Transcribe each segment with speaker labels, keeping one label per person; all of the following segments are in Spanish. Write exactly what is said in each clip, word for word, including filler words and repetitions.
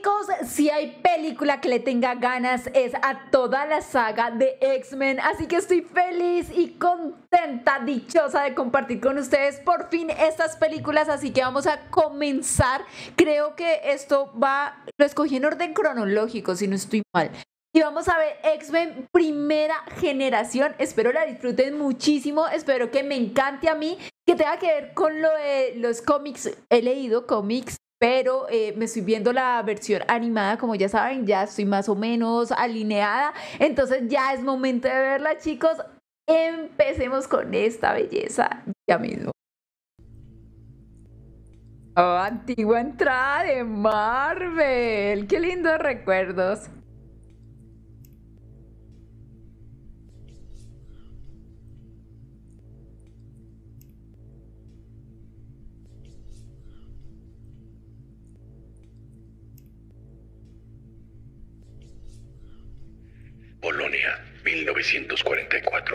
Speaker 1: chicos, si hay película que le tenga ganas es a toda la saga de X-Men, así que estoy feliz y contenta, dichosa de compartir con ustedes por fin estas películas, así que vamos a comenzar. Creo que esto va, lo escogí en orden cronológico, si no estoy mal. Y vamos a ver X-Men primera generación. Espero la disfruten muchísimo. Espero que me encante a mí, que tenga que ver con lo de los cómics. He leído cómics, pero eh, me estoy viendo la versión animada. Como ya saben, ya estoy más o menos alineada. Entonces ya es momento de verla, chicos. Empecemos con esta belleza ya mismo. Oh, antigua entrada de Marvel. Qué lindos recuerdos.
Speaker 2: Polonia, mil novecientos cuarenta y cuatro.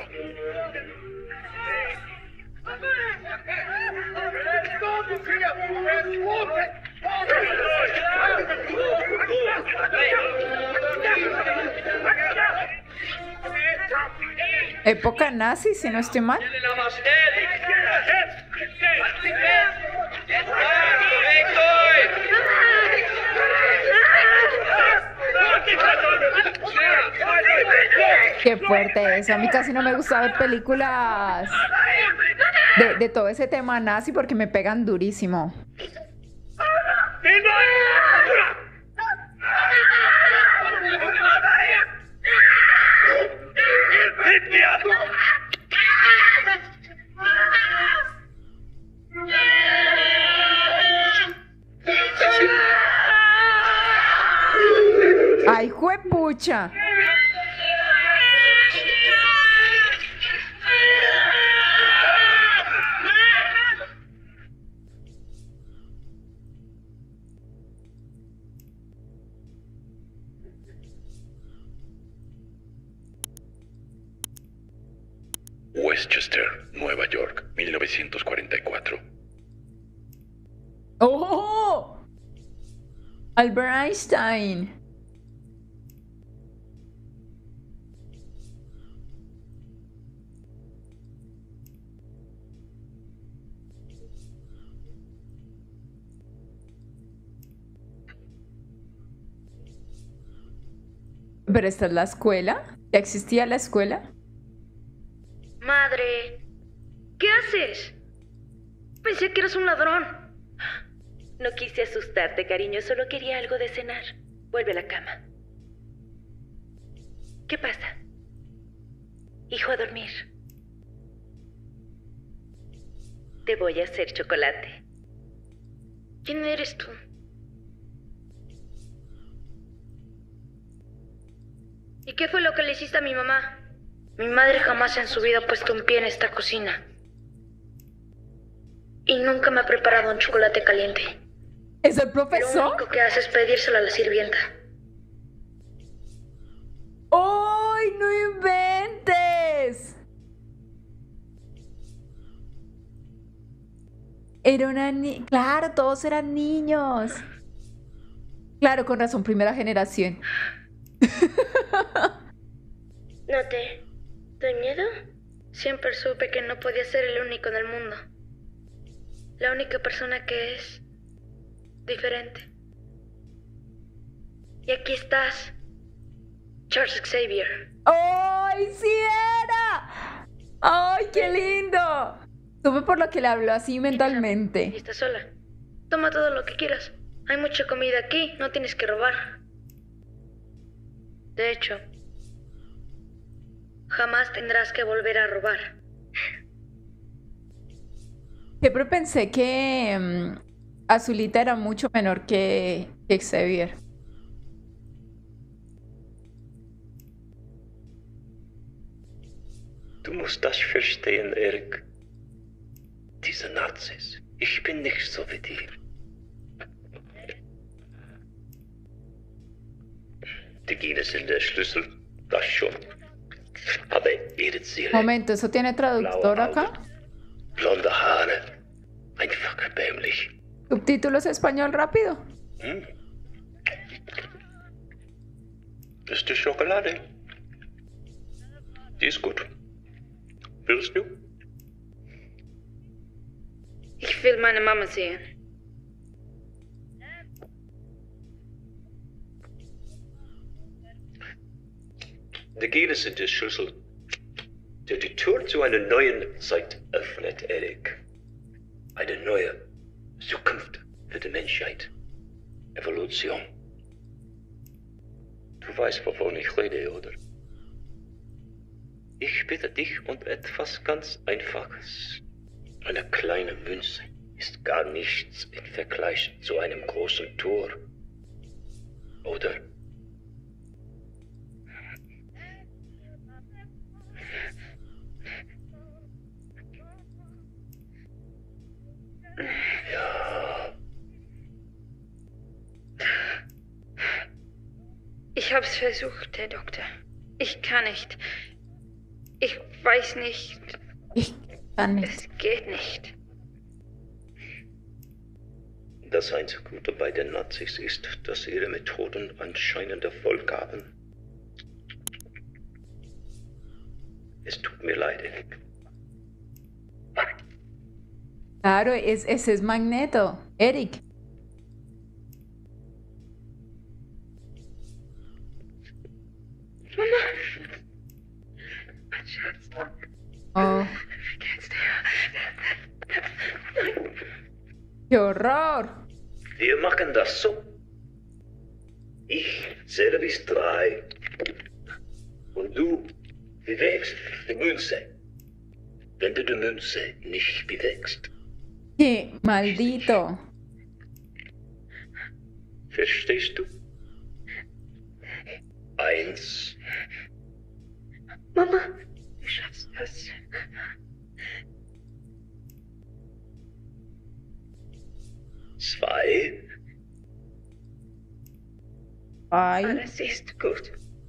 Speaker 1: Época nazi, si no estoy mal. Qué fuerte eso. A mí casi no me gusta ver películas de, de todo ese tema nazi porque me pegan durísimo. ¡Ay, juepucha!
Speaker 2: Westchester, Nueva York, mil novecientos cuarenta y cuatro.
Speaker 1: ¡Oh! Albert Einstein. ¿Pero esta es la escuela? ¿Ya existía la escuela?
Speaker 3: Madre, ¿qué haces? Pensé que eras un ladrón.
Speaker 4: No quise asustarte, cariño, solo quería algo de cenar. Vuelve a la cama. ¿Qué pasa? Hijo, a dormir. Te voy a hacer chocolate.
Speaker 3: ¿Quién eres tú? ¿Y qué fue lo que le hiciste a mi mamá? Mi madre jamás en su vida ha puesto un pie en esta cocina. Y nunca me ha preparado un chocolate caliente.
Speaker 1: ¿Es el
Speaker 3: Lo
Speaker 1: profesor?
Speaker 3: único que hace es pedírselo a la sirvienta.
Speaker 1: ¡Ay, no inventes! Era una ni... Claro, todos eran niños. Claro, con razón, primera generación.
Speaker 3: ¿No te doy miedo? Siempre supe que no podía ser el único en el mundo. La única persona que es diferente. Y aquí estás, Charles Xavier.
Speaker 1: ¡Ay, sí era! ¡Ay, qué lindo! Supe por lo que le habló así
Speaker 3: Y
Speaker 1: mentalmente.
Speaker 3: estás sola. Toma todo lo que quieras. Hay mucha comida aquí, no tienes que robar. De hecho, jamás tendrás que volver a robar.
Speaker 1: Siempre pensé que um, Azulita era mucho menor que, que Xavier.
Speaker 5: Du musst das verstehen, Eric. Diese Nazis. Ich bin nicht so wie die. Die Gene sind der Schlüssel, das schon. Aber ihre Seele,
Speaker 1: Momento, ¿eso tiene traductor acá?
Speaker 5: blonde Haare, einfach erbärmlich.
Speaker 1: ¿Subtítulos español rápido?
Speaker 5: Hm? ist die Schokolade. Die ist gut. Willst du?
Speaker 3: Ich will meine Mama sehen.
Speaker 5: Der Gel ist in der Schüssel, der die Tür zu einer neuen Zeit öffnet, Erik. Eine neue Zukunft für die Menschheit. Evolution. Du weißt, wovon ich rede, oder? Ich bitte dich um etwas ganz Einfaches. Eine kleine Münze ist gar nichts im Vergleich zu einem großen Tor. Oder? Ja.
Speaker 3: Ich hab's versucht, Herr Doktor. Ich kann nicht. Ich weiß nicht.
Speaker 1: Ich kann nicht.
Speaker 3: Es geht nicht.
Speaker 5: Das einzige Gute bei den Nazis ist, dass ihre Methoden anscheinend Erfolg haben. Es tut mir leid, Erik.
Speaker 1: Claro, es, ese es Magneto. Eric. Oh. ¡Qué horror!
Speaker 5: Wir machen das so. Ich zähle bis drei. Und du bewegst die Münze. Wenn du die Münze nicht bewegst.
Speaker 1: ¡Qué maldito!
Speaker 5: Verstehst du? Eins.
Speaker 3: Mama, du schaffst das.
Speaker 5: Zwei.
Speaker 1: Ay,
Speaker 3: Alles ist gut.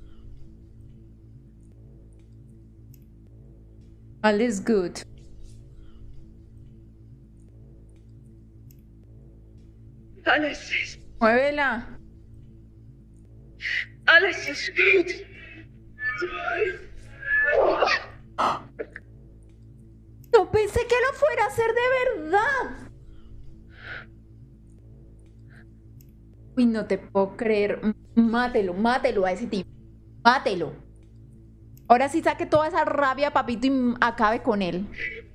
Speaker 1: alles gut.
Speaker 3: Alles ist,
Speaker 1: Muévela.
Speaker 3: alles ist gut.
Speaker 1: No pensé que lo fuera a hacer de verdad. Uy, no te puedo creer. M- Mátelo, mátelo a ese tipo. Mátelo. Ahora sí saque toda esa rabia, papito, y m- acabe con él.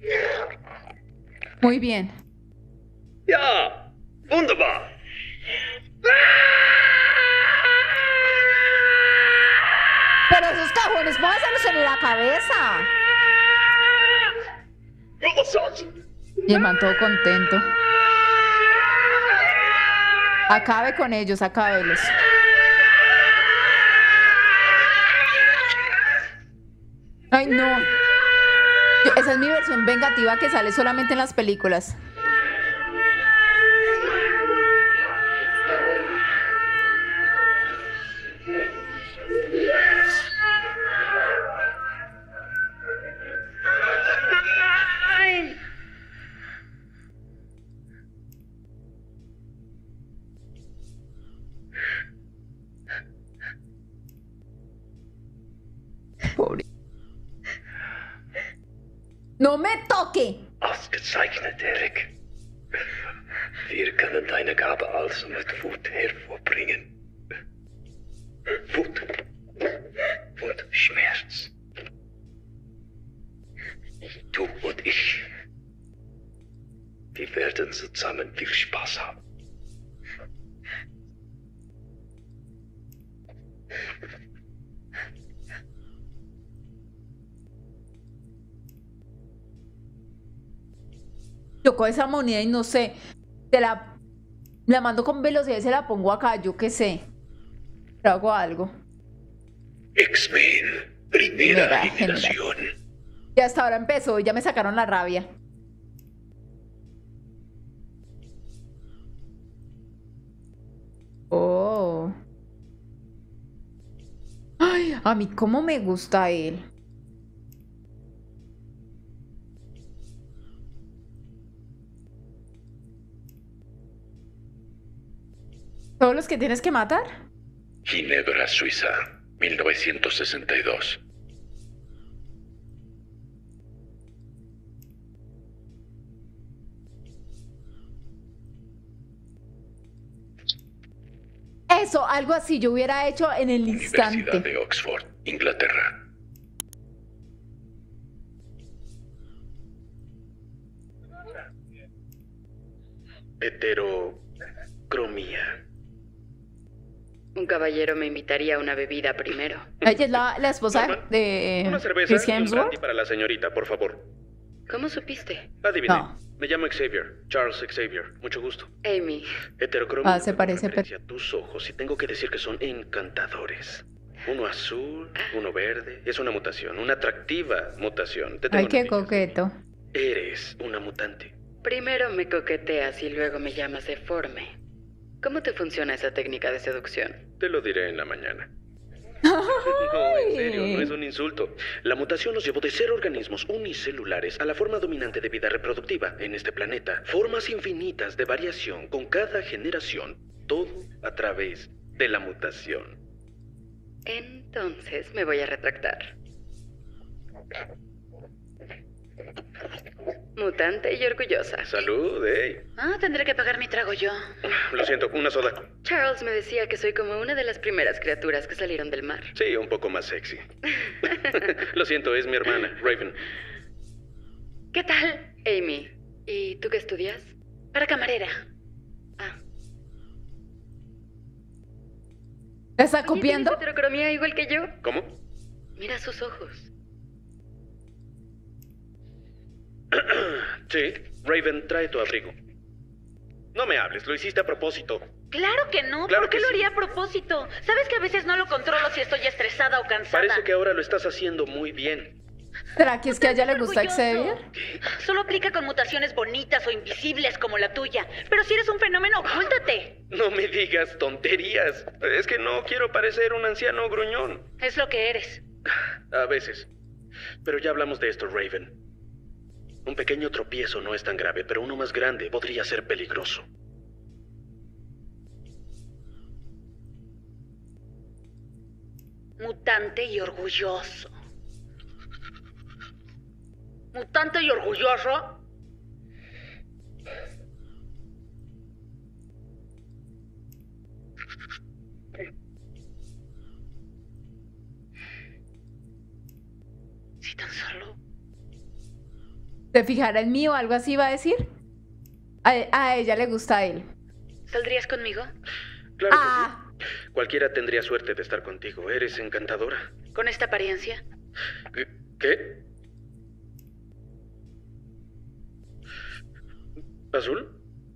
Speaker 1: Muy bien.
Speaker 5: Ja, wunderbar.
Speaker 1: Pero esos cajones, póngaselos en la cabeza. Y el man todo contento. Acabe con ellos, acábelos. Ay, no. Yo- Esa es mi versión vengativa que sale solamente en las películas.
Speaker 3: Nein!
Speaker 1: Pobre. ¡No me toque!
Speaker 5: Ausgezeichnet, Erik. Wir können deine Gabe also mit Wut hervorbringen. Wut und Schmerz. Du und ich. Wir werden zusammen viel Spaß haben.
Speaker 1: Yo con esa moneda y no sé, te la, la mando con velocidad y se la pongo acá, yo qué sé. Pero hago algo.
Speaker 2: X-Men, primera
Speaker 1: Mira,
Speaker 2: generación.
Speaker 1: Y hasta ahora empezó y ya me sacaron la rabia. Oh. Ay, a mí cómo me gusta él. ¿Todos los que tienes que matar?
Speaker 2: Ginebra, Suiza. mil novecientos sesenta y dos.
Speaker 1: Eso, algo así yo hubiera hecho en el
Speaker 2: Universidad
Speaker 1: instante.
Speaker 2: de Oxford, Inglaterra.
Speaker 6: Heterocromía.
Speaker 7: Un caballero me invitaría a una bebida primero.
Speaker 1: Ella es la, la esposa
Speaker 6: Norman,
Speaker 1: de
Speaker 6: Una cerveza
Speaker 1: Chris
Speaker 6: y un brandy
Speaker 1: Hemsworth.
Speaker 6: para la señorita, por favor.
Speaker 7: ¿Cómo supiste?
Speaker 6: Adiviné.
Speaker 1: No.
Speaker 6: Me llamo Xavier, Charles Xavier. Mucho gusto.
Speaker 7: Amy.
Speaker 6: Heterocromía.
Speaker 1: Ah, se
Speaker 6: hago
Speaker 1: parece,
Speaker 6: referencia a tus ojos y tengo que decir que son encantadores. Uno azul, uno verde. Es una mutación, una atractiva mutación. Te tengo
Speaker 1: Ay, qué
Speaker 6: noticias.
Speaker 1: coqueto.
Speaker 6: Eres una mutante.
Speaker 7: Primero me coqueteas y luego me llamas deforme. ¿Cómo te funciona esa técnica de seducción?
Speaker 6: Te lo diré en la mañana. No, en serio, no es un insulto. La mutación nos llevó de ser organismos unicelulares a la forma dominante de vida reproductiva en este planeta. Formas infinitas de variación con cada generación. Todo a través de la mutación.
Speaker 7: Entonces me voy a retractar. Mutante y orgullosa.
Speaker 6: Salud, hey.
Speaker 7: Ah, tendré que pagar mi trago yo.
Speaker 6: Lo siento, una soda.
Speaker 7: Charles me decía que soy como una de las primeras criaturas que salieron del mar.
Speaker 6: Sí, un poco más sexy. Lo siento, es mi hermana, Raven.
Speaker 7: ¿Qué tal? Amy. ¿Y tú qué estudias? Para camarera. Ah.
Speaker 1: ¿Te está
Speaker 7: Oye,
Speaker 1: copiando?
Speaker 7: ¿tienes heterocromía igual que yo?
Speaker 6: ¿Cómo?
Speaker 7: Mira sus ojos.
Speaker 6: Sí, Raven, trae tu abrigo. No me hables, lo hiciste a propósito.
Speaker 8: Claro que no,
Speaker 6: Claro
Speaker 8: ¿por qué
Speaker 6: que
Speaker 8: lo
Speaker 6: sí.
Speaker 8: haría a propósito? ¿Sabes que a veces no lo controlo si estoy estresada o cansada?
Speaker 6: Parece que ahora lo estás haciendo muy bien.
Speaker 1: ¿Será que es que a ella le gusta
Speaker 8: Orgulloso.
Speaker 1: Xavier?
Speaker 8: Solo aplica con mutaciones bonitas o invisibles como la tuya. Pero si eres un fenómeno, ocúltate.
Speaker 6: No me digas tonterías. Es que no quiero parecer un anciano gruñón.
Speaker 8: Es lo que eres.
Speaker 6: A veces. Pero ya hablamos de esto, Raven. Un pequeño tropiezo no es tan grave, pero uno más grande podría ser peligroso.
Speaker 8: Mutante y orgulloso. Mutante y orgulloso. Si tan solo...
Speaker 1: ¿Te fijara en mí o algo así va a decir? A, a ella le gusta a él.
Speaker 8: ¿Saldrías conmigo?
Speaker 6: Claro
Speaker 1: Ah,
Speaker 6: que sí. Cualquiera tendría suerte de estar contigo. Eres encantadora.
Speaker 8: ¿Con esta apariencia?
Speaker 6: ¿Qué? ¿Qué? ¿Azul?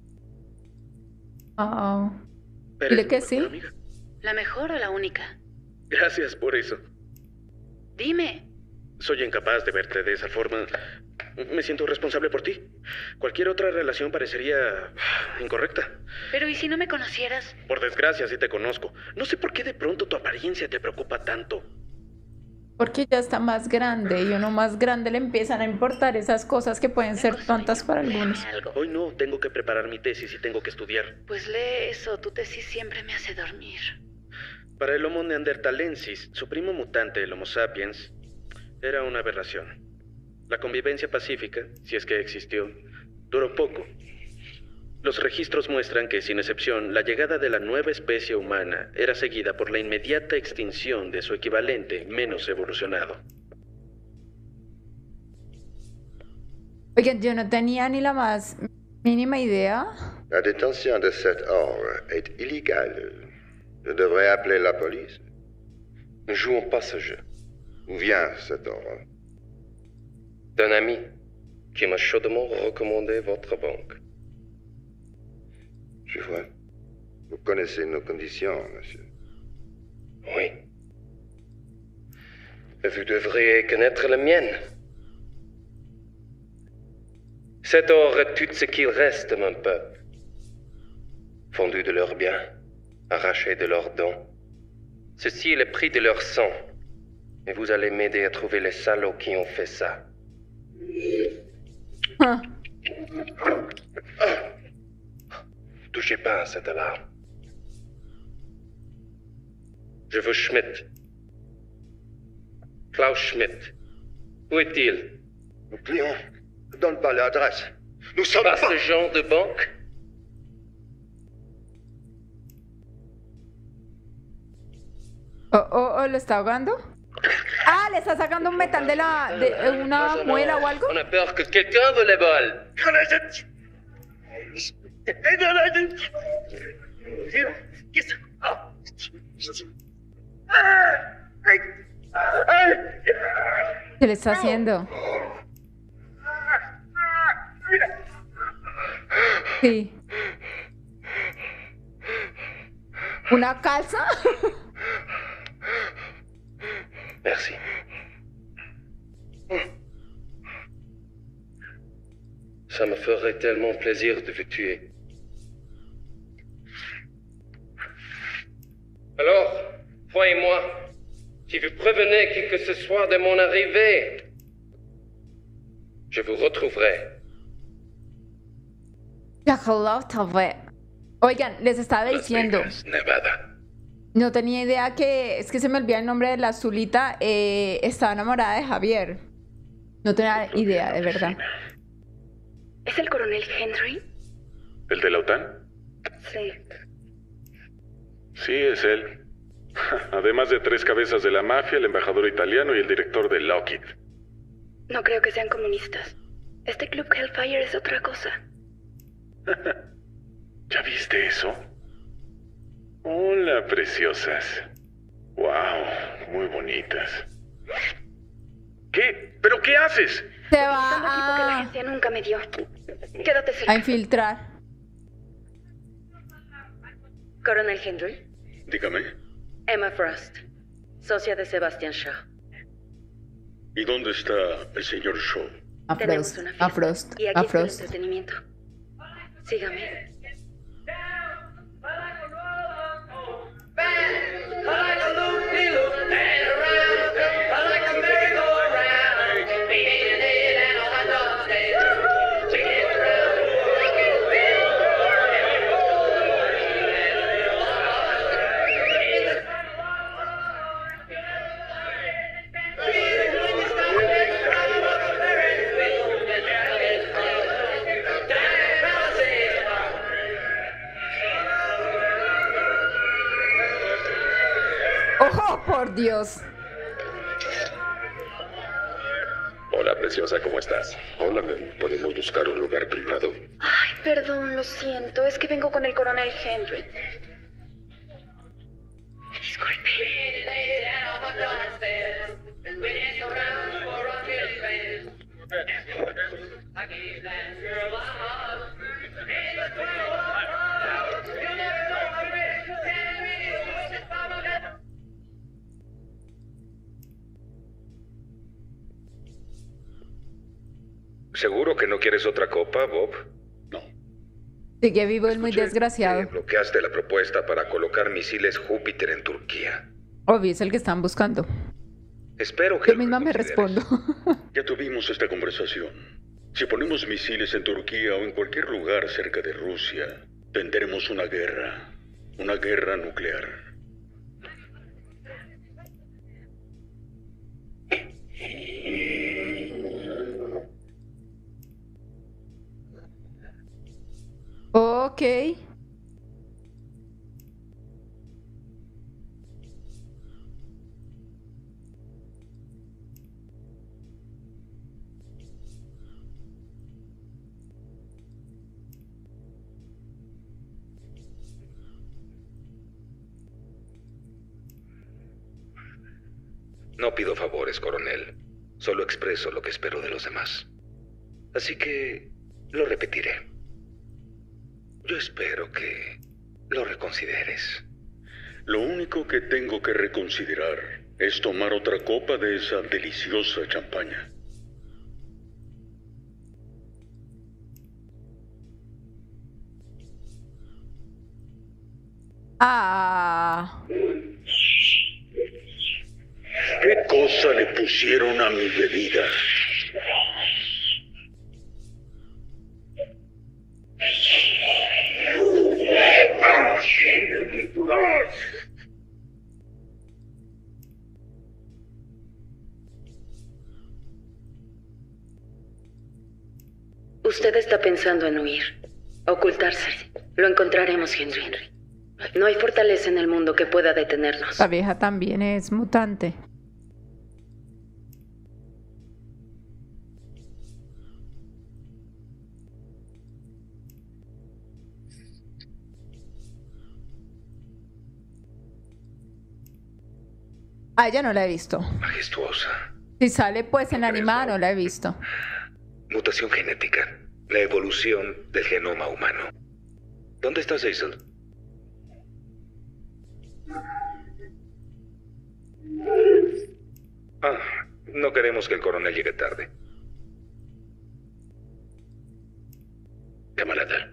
Speaker 1: oh.
Speaker 6: Eres
Speaker 1: Dile
Speaker 6: mi
Speaker 1: que
Speaker 6: mejor
Speaker 1: sí.
Speaker 6: amiga.
Speaker 8: ¿La mejor o la única?
Speaker 6: Gracias por eso.
Speaker 8: Dime.
Speaker 6: Soy incapaz de verte de esa forma. Me siento responsable por ti. Cualquier otra relación parecería incorrecta.
Speaker 8: Pero ¿y si no me conocieras?
Speaker 6: Por desgracia, sí te conozco. No sé por qué de pronto tu apariencia te preocupa tanto.
Speaker 1: Porque ya está más grande y uno más grande le empiezan a importar esas cosas que pueden ser tontas para algunos.
Speaker 8: Algo.
Speaker 6: Hoy no, tengo que preparar mi tesis y tengo que estudiar.
Speaker 8: Pues lee eso, tu tesis siempre me hace dormir.
Speaker 6: Para el Homo neanderthalensis, su primo mutante, el Homo sapiens, era una aberración. La convivencia pacífica, si es que existió, duró poco. Los registros muestran que, sin excepción, la llegada de la nueva especie humana era seguida por la inmediata extinción de su equivalente menos evolucionado.
Speaker 1: Oigan, yo no tenía ni la más mínima idea.
Speaker 9: La détention de cet or est illégale. Je devrais appeler la police.
Speaker 5: Ne jouons pas ce jeu.
Speaker 9: Où vient cet or?
Speaker 5: D'un ami qui m'a chaudement recommandé votre banque.
Speaker 9: Je vois. Vous connaissez nos conditions, monsieur.
Speaker 5: Oui. Et vous devriez connaître la mienne. Cet or est tout ce qu'il reste de mon peuple. Fondus de leurs biens, arrachés de leurs dons. Ceci est le prix de leur sang. Et vous allez m'aider à trouver les salauds qui ont fait ça.
Speaker 1: Ah,
Speaker 5: Touchez pas à cette alarme. Je veux Schmidt.
Speaker 10: Klaus Schmidt. Où est-il?
Speaker 9: Nos clients ne donnent pas l'adresse. Nous sommes
Speaker 10: Pas
Speaker 9: pas...
Speaker 10: ce genre de banque?
Speaker 1: Oh, oh, oh, ¿lo está ahogando? Ah, le está sacando un metal de la de una muela o algo.
Speaker 10: On a peur que quelqu'un vole les balles.
Speaker 1: ¿Qué le está haciendo? Sí. ¿Una calza?
Speaker 5: Merci.
Speaker 10: Ça me ferait tellement plaisir de vous tuer. Alors, croyez-moi, si vous prévenez qui que ce soit de mon arrivée, je vous retrouverai.
Speaker 1: Oigan, les estaba diciendo.
Speaker 2: Las Vegas, Nevada.
Speaker 1: No tenía idea que, es que se me olvida el nombre de la azulita, eh, estaba enamorada de Javier. No tenía idea, de verdad.
Speaker 3: ¿Es el coronel Henry?
Speaker 11: ¿El de la OTAN?
Speaker 3: Sí.
Speaker 11: Sí, es él. Además de tres cabezas de la mafia, el embajador italiano y el director de Lockheed.
Speaker 3: No creo que sean comunistas. Este club Hellfire es otra cosa.
Speaker 11: ¿Ya viste eso? Hola, preciosas. Wow, muy bonitas. ¿Qué? ¿Pero qué haces?
Speaker 1: Se
Speaker 3: Necesitando equipo que la
Speaker 1: va a,
Speaker 3: agencia nunca me dio. Quédate cerca.
Speaker 1: a infiltrar.
Speaker 4: Coronel Henry,
Speaker 11: Dígame.
Speaker 4: Emma Frost, socia de Sebastian Shaw.
Speaker 11: ¿Y dónde está el señor Shaw?
Speaker 1: A
Speaker 4: Tenemos
Speaker 1: Frost,
Speaker 4: una fiesta.
Speaker 1: a Frost,
Speaker 4: Y aquí
Speaker 1: a
Speaker 4: está el
Speaker 1: Frost.
Speaker 4: entretenimiento. Sígame.
Speaker 1: ¡Oh, por Dios!
Speaker 2: Hola, preciosa, ¿cómo estás? Hola, ¿podemos buscar un lugar privado?
Speaker 3: Ay, perdón, lo siento. Es que vengo con el coronel Henry.
Speaker 2: ¿Seguro que no quieres otra copa, Bob?
Speaker 11: No.
Speaker 1: Sigue vivo, es muy
Speaker 2: Escuché
Speaker 1: desgraciado.
Speaker 2: que bloqueaste la propuesta para colocar misiles Júpiter en Turquía.
Speaker 1: Obvio, es el que están buscando.
Speaker 2: Espero que
Speaker 1: Yo misma me respondo.
Speaker 11: Ya tuvimos esta conversación. Si ponemos misiles en Turquía o en cualquier lugar cerca de Rusia, tendremos una guerra. Una guerra nuclear.
Speaker 1: Ok.
Speaker 2: No pido favores, coronel. Solo expreso lo que espero de los demás. Así que lo repetiré. Yo espero que lo reconsideres.
Speaker 11: Lo único que tengo que reconsiderar es tomar otra copa de esa deliciosa champaña.
Speaker 1: Ah.
Speaker 11: ¿Qué cosa le pusieron a mi bebida?
Speaker 4: Usted está pensando en huir, ocultarse. Lo encontraremos, Henry. No hay fortaleza en el mundo que pueda detenernos.
Speaker 1: La vieja también es mutante. A ella no la he visto.
Speaker 2: Majestuosa.
Speaker 1: Si sale pues en la animada no la he visto.
Speaker 2: Mutación genética. La evolución del genoma humano. ¿Dónde está Cecil? Ah, no queremos que el coronel llegue tarde.
Speaker 11: Camarada.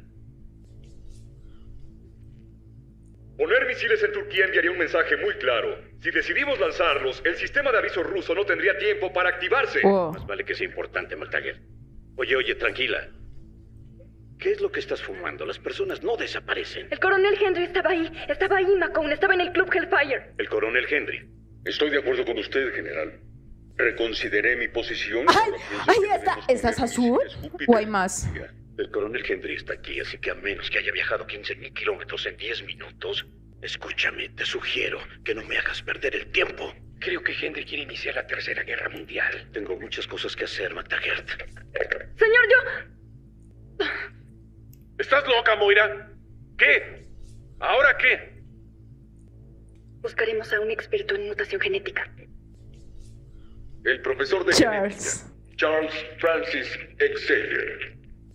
Speaker 11: Poner misiles en Turquía enviaría un mensaje muy claro. Si decidimos lanzarlos, el sistema de aviso ruso no tendría tiempo para activarse.
Speaker 1: Oh.
Speaker 12: Más vale que sea importante, McTaggart. Oye, oye, tranquila. ¿Qué es lo que estás fumando? Las personas no desaparecen.
Speaker 3: El coronel Henry estaba ahí. Estaba ahí, Macone. Estaba en el Club Hellfire.
Speaker 12: El coronel Henry.
Speaker 11: Estoy de acuerdo con usted, general. Reconsideré mi posición.
Speaker 1: ¡Ay! ¡Ahí está! ¿Esa es azul? ¿O hay más?
Speaker 12: El coronel Henry está aquí, así que a menos que haya viajado quince mil kilómetros en diez minutos, escúchame, te sugiero que no me hagas perder el tiempo. Creo que Henry quiere iniciar la Tercera Guerra Mundial. Tengo muchas cosas que hacer, McTaggart.
Speaker 3: Señor, yo...
Speaker 12: ¿Estás loca, Moira? ¿Qué? ¿Ahora qué?
Speaker 3: Buscaremos a un experto en mutación genética.
Speaker 11: El profesor de
Speaker 1: Charles.
Speaker 11: genética, Charles Francis Xavier.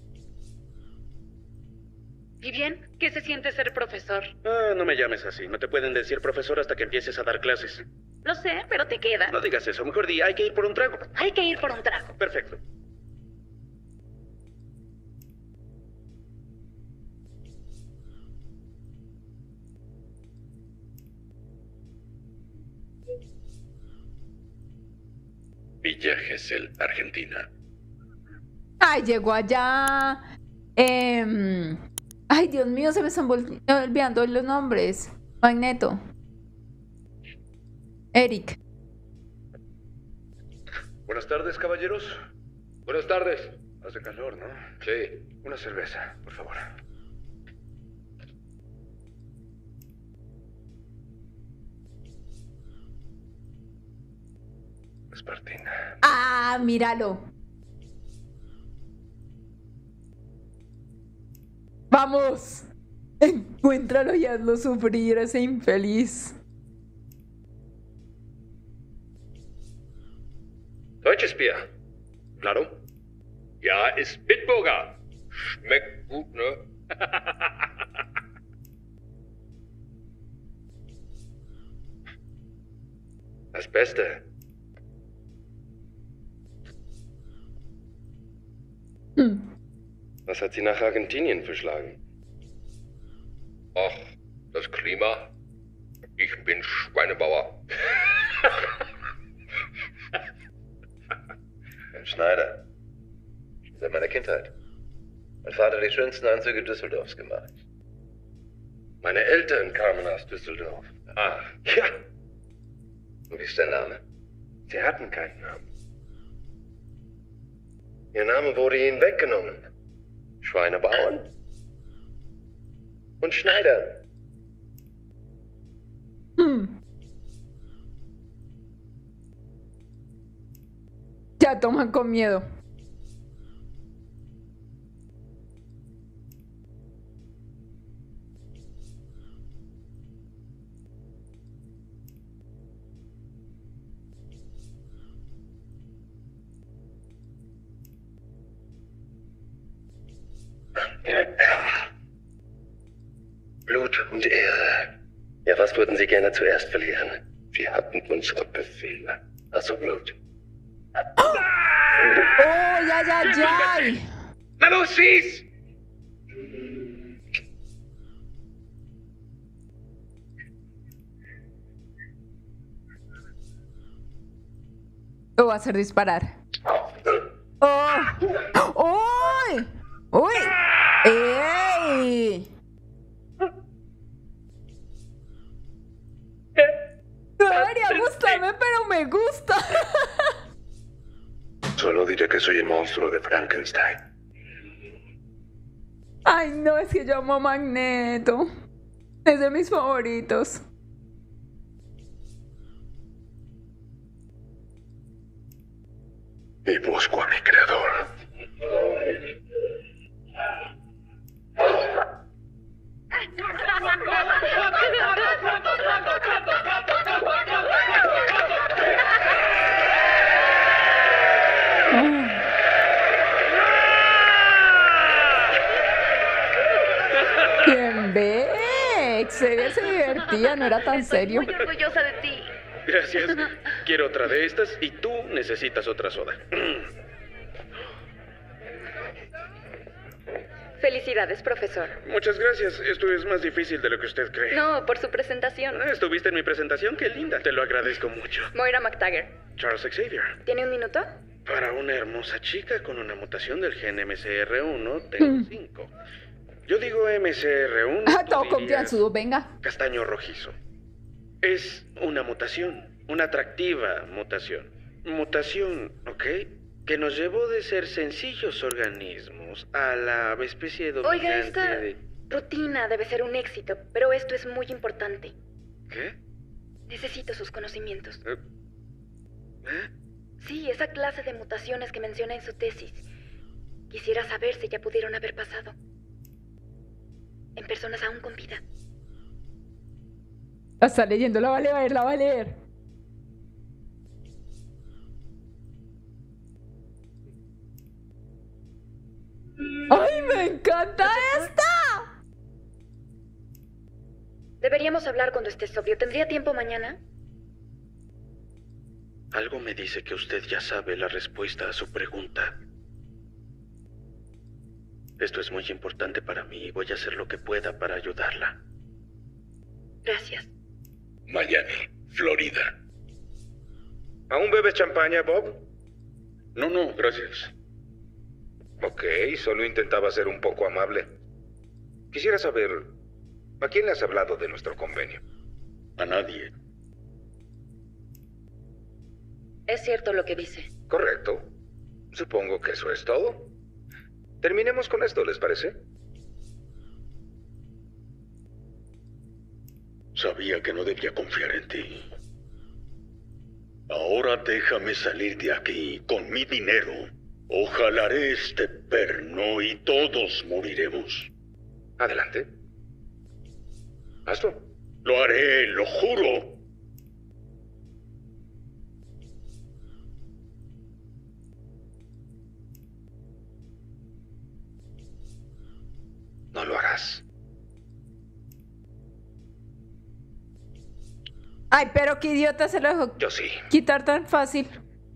Speaker 7: ¿Y bien? ¿Qué se siente ser profesor?
Speaker 6: Ah, no me llames así. No te pueden decir profesor hasta que empieces a dar clases.
Speaker 7: Lo sé, pero te queda.
Speaker 6: No digas eso. Mejor di, hay que ir por un trago.
Speaker 7: Hay que ir por un trago.
Speaker 6: Perfecto.
Speaker 12: Villa Gesell, Argentina.
Speaker 1: Ay, llegó allá. Eh... Ay, Dios mío, se me están vol- olvidando los nombres. Magneto. Eric.
Speaker 11: Buenas tardes, caballeros.
Speaker 10: Buenas tardes.
Speaker 11: Hace calor, ¿no?
Speaker 10: Sí.
Speaker 11: Una cerveza, por favor. Espartina.
Speaker 1: Ah, míralo. Vamos. Encuéntralo y hazlo sufrir, ese infeliz.
Speaker 10: Deutsches Bier. Claro. Ja, ist Bitburger. Schmeckt gut, ne? Das Beste.
Speaker 1: Hm.
Speaker 10: Was hat sie nach Argentinien verschlagen? Ach, das Klima. Ich bin Schweinebauer.
Speaker 5: Herr Schneider. Seit meiner Kindheit. Mein Vater hat die schönsten Anzüge Düsseldorfs gemacht.
Speaker 10: Meine Eltern kamen aus Düsseldorf.
Speaker 5: Ah,
Speaker 10: Ja,
Speaker 5: und wie ist dein Name?
Speaker 10: sie hatten keinen Namen.
Speaker 5: Ihr Name wurde ihnen weggenommen. Schweinebauern. Und Schneider.
Speaker 1: Hmm. Ya toman con miedo.
Speaker 5: Blut und Ehre. Ja, was würden Sie gerne zuerst verlieren? Wir hatten unsere Befehle. Also Blut.
Speaker 1: ¡Oh, ya, ya, ya!
Speaker 10: Na los, schieß!
Speaker 1: Lo voy a hacer disparar. ¡Oh! ¡Uy! ¡Uy! ¡Ey! No debería gustarme, pero me gusta.
Speaker 11: Solo diré que soy el monstruo de Frankenstein.
Speaker 1: Ay, no, es que yo amo a Magneto. Es de mis favoritos.
Speaker 12: Y busco a mi creador.
Speaker 1: Bien, ve. Xavier se divertía, no era tan serio.
Speaker 3: Estoy muy orgullosa de ti.
Speaker 6: Gracias. Quiero otra de estas y tú necesitas otra soda.
Speaker 7: Felicidades, profesor.
Speaker 6: Muchas gracias. Esto es más difícil de lo que usted cree.
Speaker 7: No, por su presentación.
Speaker 6: Ah, ¿estuviste en mi presentación? Qué linda. Te lo agradezco mucho.
Speaker 7: Moira McTaggart.
Speaker 6: Charles Xavier.
Speaker 7: ¿Tiene un minuto?
Speaker 6: Para una hermosa chica con una mutación del gen M C R uno, tengo cinco. Yo digo M C R uno.
Speaker 1: Ah, todo confianzudo, venga.
Speaker 6: Castaño rojizo. Es una mutación, una atractiva mutación. Mutación, ¿ok? Que nos llevó de ser sencillos organismos a la especie dominante.
Speaker 7: Oiga, esta
Speaker 6: de...
Speaker 7: rutina debe ser un éxito, pero esto es muy importante.
Speaker 6: ¿Qué?
Speaker 7: Necesito sus conocimientos.
Speaker 6: ¿Eh? ¿Eh?
Speaker 7: Sí, esa clase de mutaciones que menciona en su tesis. Quisiera saber si ya pudieron haber pasado. En personas aún con vida.
Speaker 1: La está leyendo, la va a leer, la va a leer. ¡Ay, me encanta esta!
Speaker 7: Deberíamos hablar cuando estés sobrio. ¿Tendría tiempo mañana?
Speaker 6: Algo me dice que usted ya sabe la respuesta a su pregunta. Esto es muy importante para mí y voy a hacer lo que pueda para ayudarla.
Speaker 7: Gracias.
Speaker 12: Miami, Florida.
Speaker 2: ¿Aún bebes champaña, Bob?
Speaker 11: No, no, gracias.
Speaker 2: Ok, solo intentaba ser un poco amable. Quisiera saber, ¿a quién le has hablado de nuestro convenio?
Speaker 11: A nadie.
Speaker 4: Es cierto lo que dice.
Speaker 2: Correcto. Supongo que eso es todo. Terminemos con esto, ¿les parece?
Speaker 11: Sabía que no debía confiar en ti. Ahora déjame salir de aquí con mi dinero. O jalaré este perno y todos moriremos.
Speaker 2: Adelante. Hazlo.
Speaker 11: Lo haré, lo juro.
Speaker 2: No lo harás.
Speaker 1: Ay, pero qué idiota se lo dejó
Speaker 2: Yo sí.
Speaker 1: quitar tan fácil.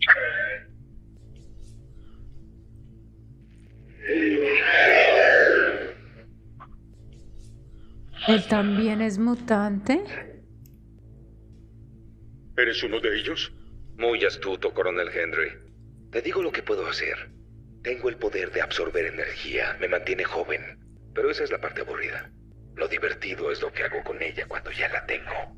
Speaker 1: ¿Él también es mutante?
Speaker 11: ¿Eres uno de ellos?
Speaker 2: Muy astuto, coronel Henry. Te digo lo que puedo hacer. Tengo el poder de absorber energía. Me mantiene joven. Pero esa es la parte aburrida. Lo divertido es lo que hago con ella cuando ya la tengo.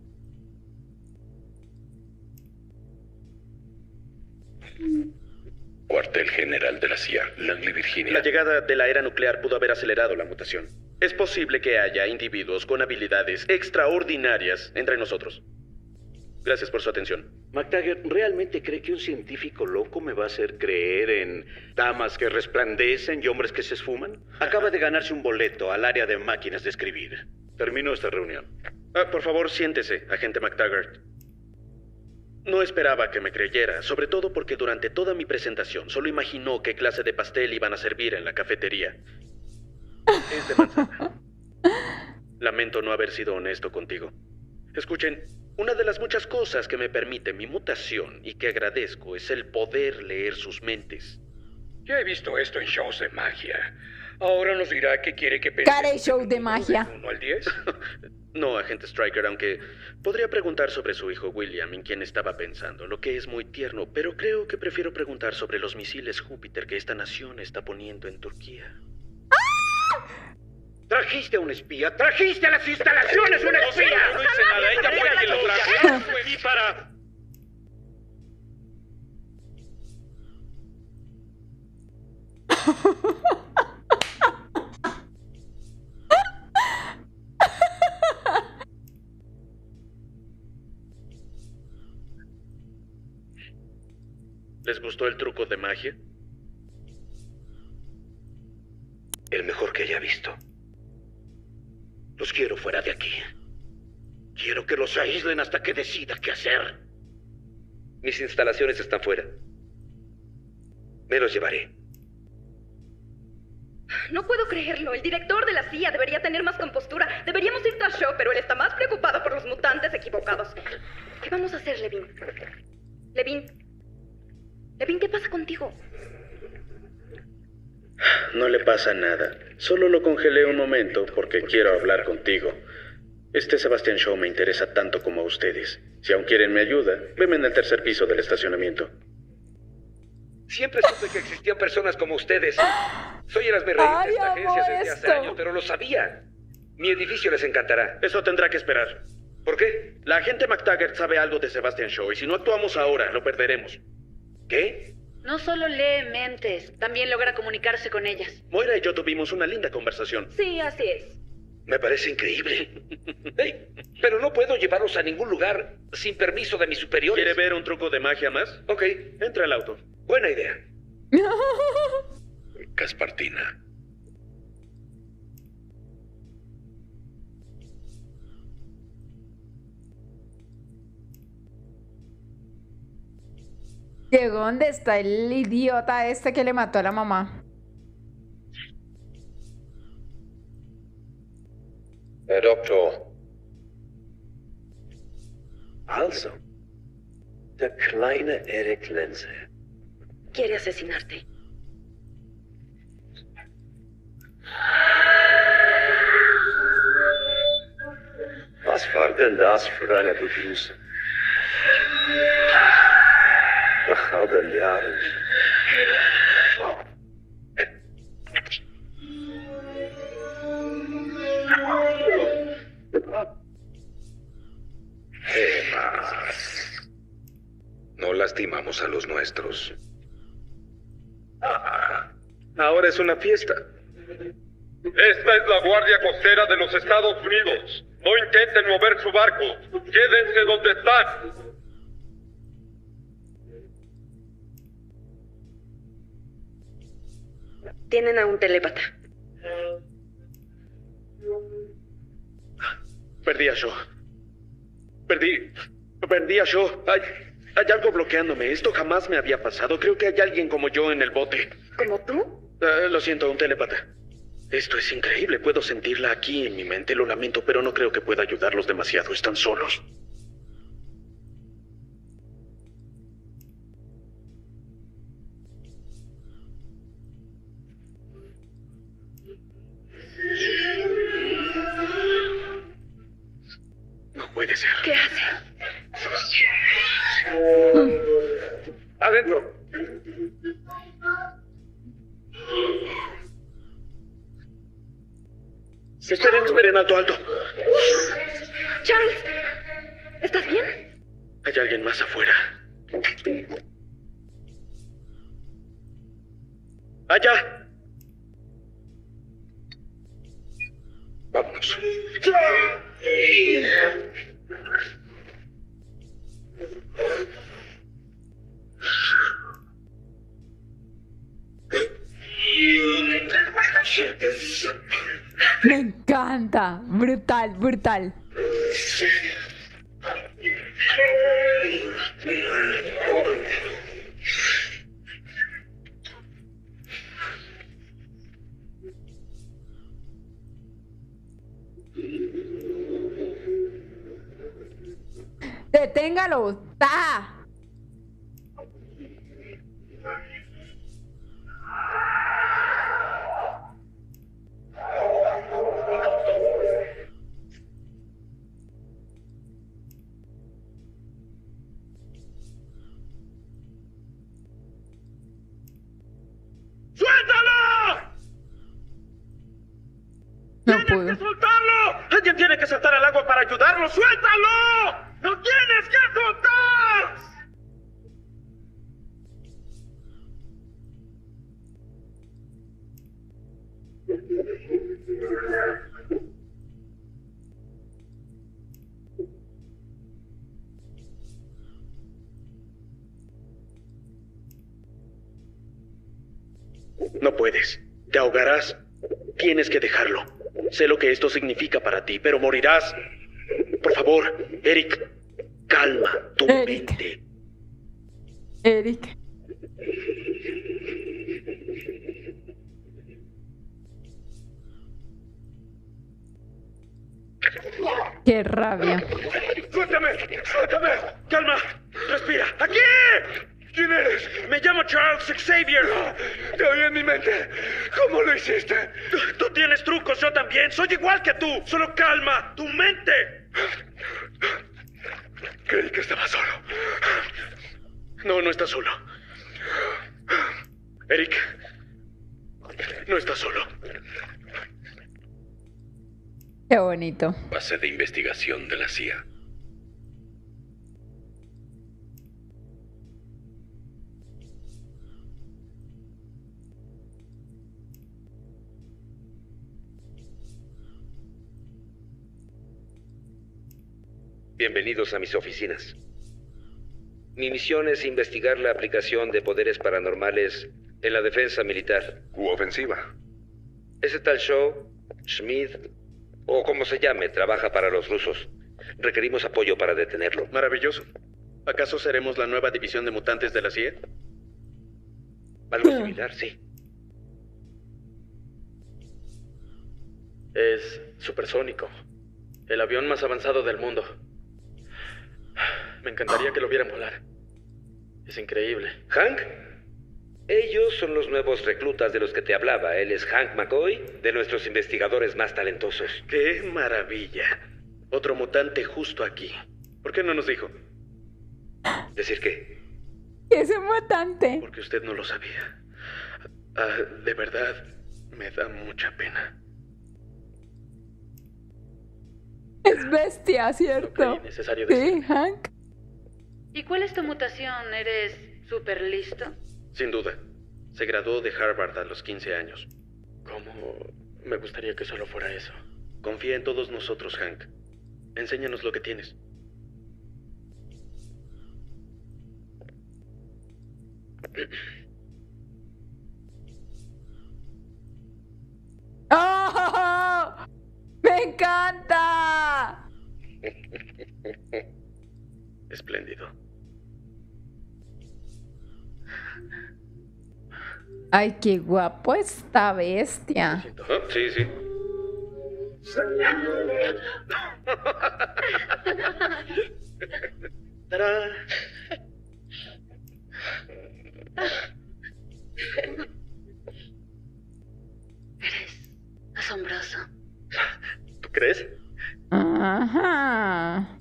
Speaker 12: Cuartel General de la C I A, Langley, Virginia.
Speaker 6: La llegada de la era nuclear pudo haber acelerado la mutación. Es posible que haya individuos con habilidades extraordinarias entre nosotros. Gracias por su atención.
Speaker 13: McTaggart, ¿realmente cree que un científico loco me va a hacer creer en damas que resplandecen y hombres que se esfuman? Acaba de ganarse un boleto al área de máquinas de escribir. Terminó esta reunión.
Speaker 6: Ah, por favor, siéntese, agente McTaggart. No esperaba que me creyera, sobre todo porque durante toda mi presentación solo imaginó qué clase de pastel iban a servir en la cafetería. Es de manzana. Lamento no haber sido honesto contigo. Escuchen, una de las muchas cosas que me permite mi mutación y que agradezco es el poder leer sus mentes.
Speaker 12: Ya he visto esto en shows de magia. Ahora nos dirá que quiere que pensemos.
Speaker 1: Care show de magia.
Speaker 12: ¿Uno al diez?
Speaker 6: No, agente Stryker, aunque podría preguntar sobre su hijo William, en quien estaba pensando, lo que es muy tierno, pero creo que prefiero preguntar sobre los misiles Júpiter que esta nación está poniendo en Turquía.
Speaker 13: ¡Trajiste a un espía! ¡Trajiste a las instalaciones un espía!
Speaker 6: No hice nada, ella fue quien lo trajo. Fue mi para... ¿Les gustó el truco de magia?
Speaker 12: El mejor que haya visto. Los quiero fuera de aquí. Quiero que los aíslen hasta que decida qué hacer.
Speaker 2: Mis instalaciones están fuera. Me los llevaré.
Speaker 7: No puedo creerlo. El director de la C I A debería tener más compostura. Deberíamos ir tras Shaw, pero él está más preocupado por los mutantes equivocados. ¿Qué vamos a hacer, Levin? Levin. Levin, ¿qué pasa contigo?
Speaker 6: No le pasa nada. Solo lo congelé un momento porque quiero hablar contigo. Este Sebastian Shaw me interesa tanto como a ustedes. Si aún quieren mi ayuda, venme en el tercer piso del estacionamiento.
Speaker 2: Siempre supe que existían personas como ustedes. Soy el hazmerreír de esta agencia desde hace años, pero lo sabía. Mi edificio les encantará.
Speaker 6: Eso tendrá que esperar.
Speaker 2: ¿Por qué?
Speaker 6: La agente McTaggart sabe algo de Sebastian Shaw y si no actuamos ahora, lo perderemos.
Speaker 2: ¿Qué?
Speaker 8: No solo lee mentes, también logra comunicarse con ellas.
Speaker 6: Moira y yo tuvimos una linda conversación.
Speaker 7: Sí, así es.
Speaker 2: Me parece increíble. Hey, pero no puedo llevarlos a ningún lugar sin permiso de mis superiores.
Speaker 6: ¿Quiere ver un truco de magia más?
Speaker 2: Ok.
Speaker 6: Entra al auto.
Speaker 2: Buena idea.
Speaker 12: Caspartina.
Speaker 1: Llegó donde está el idiota este que le mató a la mamá.
Speaker 10: Herr Doktor.
Speaker 5: Also, der kleine Erik Lenze.
Speaker 4: Quiere asesinarte.
Speaker 5: Was war denn das für eine Begrüßung? Nach all den Jahren.
Speaker 2: Emma. No lastimamos a los nuestros.
Speaker 6: Ah, ahora es una fiesta.
Speaker 14: Esta es la Guardia Costera de los Estados Unidos. No intenten mover su barco. Quédense donde están.
Speaker 4: Tienen a un telépata.
Speaker 6: Perdí a Shaw. Perdí. Perdí a Shaw. Hay, hay algo bloqueándome. Esto jamás me había pasado. Creo que hay alguien como yo en el bote.
Speaker 4: ¿Como tú?
Speaker 6: Uh, lo siento, un telépata. Esto es increíble. Puedo sentirla aquí en mi mente. Lo lamento, pero no creo que pueda ayudarlos demasiado. Están solos. No puede ser.
Speaker 7: ¿Qué hace?
Speaker 2: Adentro.
Speaker 6: Esperen, esperen, alto, alto.
Speaker 7: Charles, ¿estás bien?
Speaker 6: Hay alguien más afuera. ¡Allá!
Speaker 2: Vámonos.
Speaker 1: Me encanta. Brutal, brutal. Deténgalo. ¡Ta! No puedo.
Speaker 14: ¡Tienes que soltarlo! ¡Alguien tiene que saltar al agua para ayudarlo! ¡Suéltalo! ¡Lo tienes que soltar!
Speaker 6: No puedes. Te ahogarás. Tienes que dejarlo. Sé lo que esto significa para ti, pero morirás. Por favor, Eric, calma tu
Speaker 1: Eric.
Speaker 6: mente.
Speaker 1: Eric. Qué rabia.
Speaker 6: ¡Suéltame! ¡Suéltame! ¡Calma! ¡Respira! ¡Aquí! ¿Quién eres? Me llamo Charles Xavier. Te oí en mi mente. ¿Cómo lo hiciste? Tú, tú tienes trucos, yo también. Soy igual que tú. Solo calma tu mente. Creí que estaba solo. No, no estás solo. Eric, no estás solo.
Speaker 1: Qué bonito.
Speaker 12: Base de investigación de la C I A.
Speaker 2: Bienvenidos a mis oficinas. Mi misión es investigar la aplicación de poderes paranormales en la defensa militar.
Speaker 15: U ofensiva.
Speaker 2: Ese tal Shaw, Schmidt, o como se llame, trabaja para los rusos. Requerimos apoyo para detenerlo.
Speaker 6: Maravilloso. ¿Acaso seremos la nueva división de mutantes de la C I A?
Speaker 2: Algo similar, sí.
Speaker 6: Es supersónico. El avión más avanzado del mundo. Me encantaría que lo vieran volar. Es increíble.
Speaker 2: ¿Hank? Ellos son los nuevos reclutas de los que te hablaba. Él es Hank McCoy, de nuestros investigadores más talentosos.
Speaker 6: ¡Qué maravilla! Otro mutante justo aquí. ¿Por qué no nos dijo?
Speaker 2: ¿Decir qué?
Speaker 1: Es un mutante.
Speaker 6: Porque usted no lo sabía. Ah, de verdad, me da mucha pena.
Speaker 1: Es bestia, ¿cierto?
Speaker 6: Necesario
Speaker 1: Sí, Hank.
Speaker 8: ¿Y cuál es tu mutación? ¿Eres súper listo?
Speaker 6: Sin duda. Se graduó de Harvard a los quince años. ¿Cómo? Me gustaría que solo fuera eso. Confía en todos nosotros, Hank. Enséñanos lo que tienes.
Speaker 1: ¡Oh! ¡Me encanta!
Speaker 6: Espléndido.
Speaker 1: Ay, qué guapo esta bestia.
Speaker 2: Oh, sí, sí.
Speaker 6: ¡Tarán!
Speaker 4: Eres asombroso.
Speaker 6: ¿Tú crees?
Speaker 1: Ajá.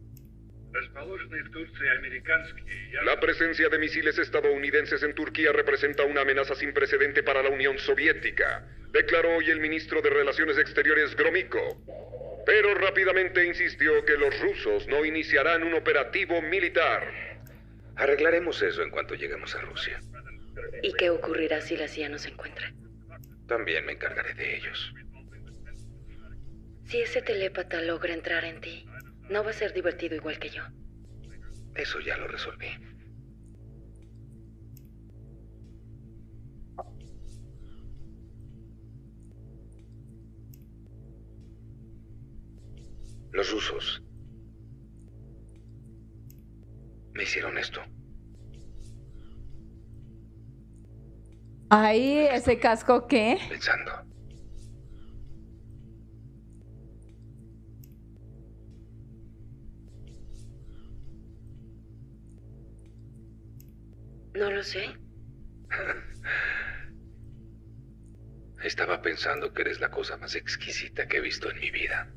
Speaker 14: La presencia de misiles estadounidenses en Turquía representa una amenaza sin precedente para la Unión Soviética, declaró hoy el ministro de Relaciones Exteriores Gromyko. Pero rápidamente insistió que los rusos no iniciarán un operativo militar.
Speaker 2: Arreglaremos eso en cuanto lleguemos a Rusia.
Speaker 4: ¿Y qué ocurrirá si la C I A nos encuentra?
Speaker 2: También me encargaré de ellos.
Speaker 4: Si ese telépata logra entrar en ti, no va a ser divertido igual que yo.
Speaker 2: Eso ya lo resolví. Los rusos me hicieron esto.
Speaker 1: Ay, ¿ese casco qué?
Speaker 2: Pensando.
Speaker 4: No lo sé.
Speaker 2: Estaba pensando que eres la cosa más exquisita que he visto en mi vida.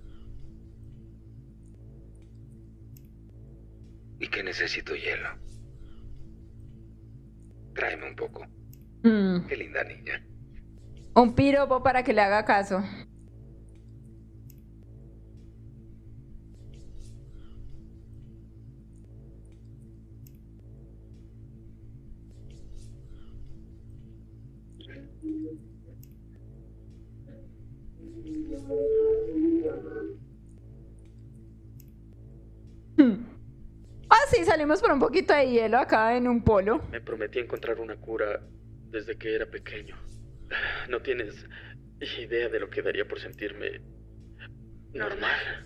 Speaker 2: Y que necesito hielo. Tráeme un poco.
Speaker 1: Mm.
Speaker 2: Qué linda niña.
Speaker 1: Un piropo para que le haga caso. Ah, sí, salimos por un poquito de hielo acá en un polo.
Speaker 6: Me prometí encontrar una cura desde que era pequeño. No tienes idea de lo que daría por sentirme normal.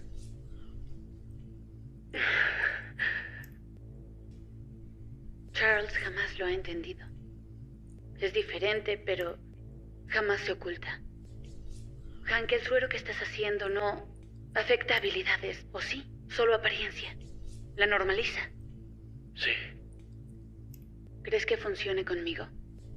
Speaker 8: Charles jamás lo ha entendido. Es diferente, pero jamás se oculta. Hank, el suero que estás haciendo no afecta habilidades, ¿o sí? Solo apariencia. La normaliza.
Speaker 6: Sí.
Speaker 8: ¿Crees que funcione conmigo?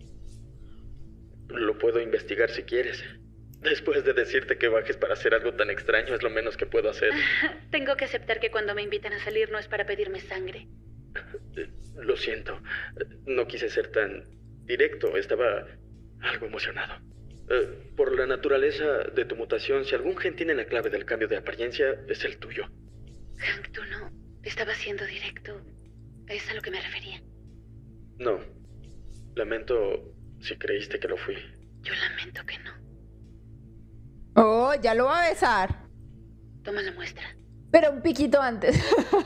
Speaker 6: Lo puedo investigar si quieres. Después de decirte que bajes para hacer algo tan extraño, es lo menos que puedo hacer.
Speaker 8: Tengo que aceptar que cuando me invitan a salir no es para pedirme sangre.
Speaker 6: Lo siento. No quise ser tan directo. Estaba algo emocionado. Eh, por la naturaleza de tu mutación, si algún gen tiene la clave del cambio de apariencia, es el tuyo.
Speaker 8: Hank, tú no estaba siendo directo. Es a lo que me refería.
Speaker 6: No. Lamento si creíste que lo fui.
Speaker 8: Yo lamento que no.
Speaker 1: Oh, ya lo va a besar.
Speaker 8: Toma la muestra.
Speaker 1: Pero un piquito antes.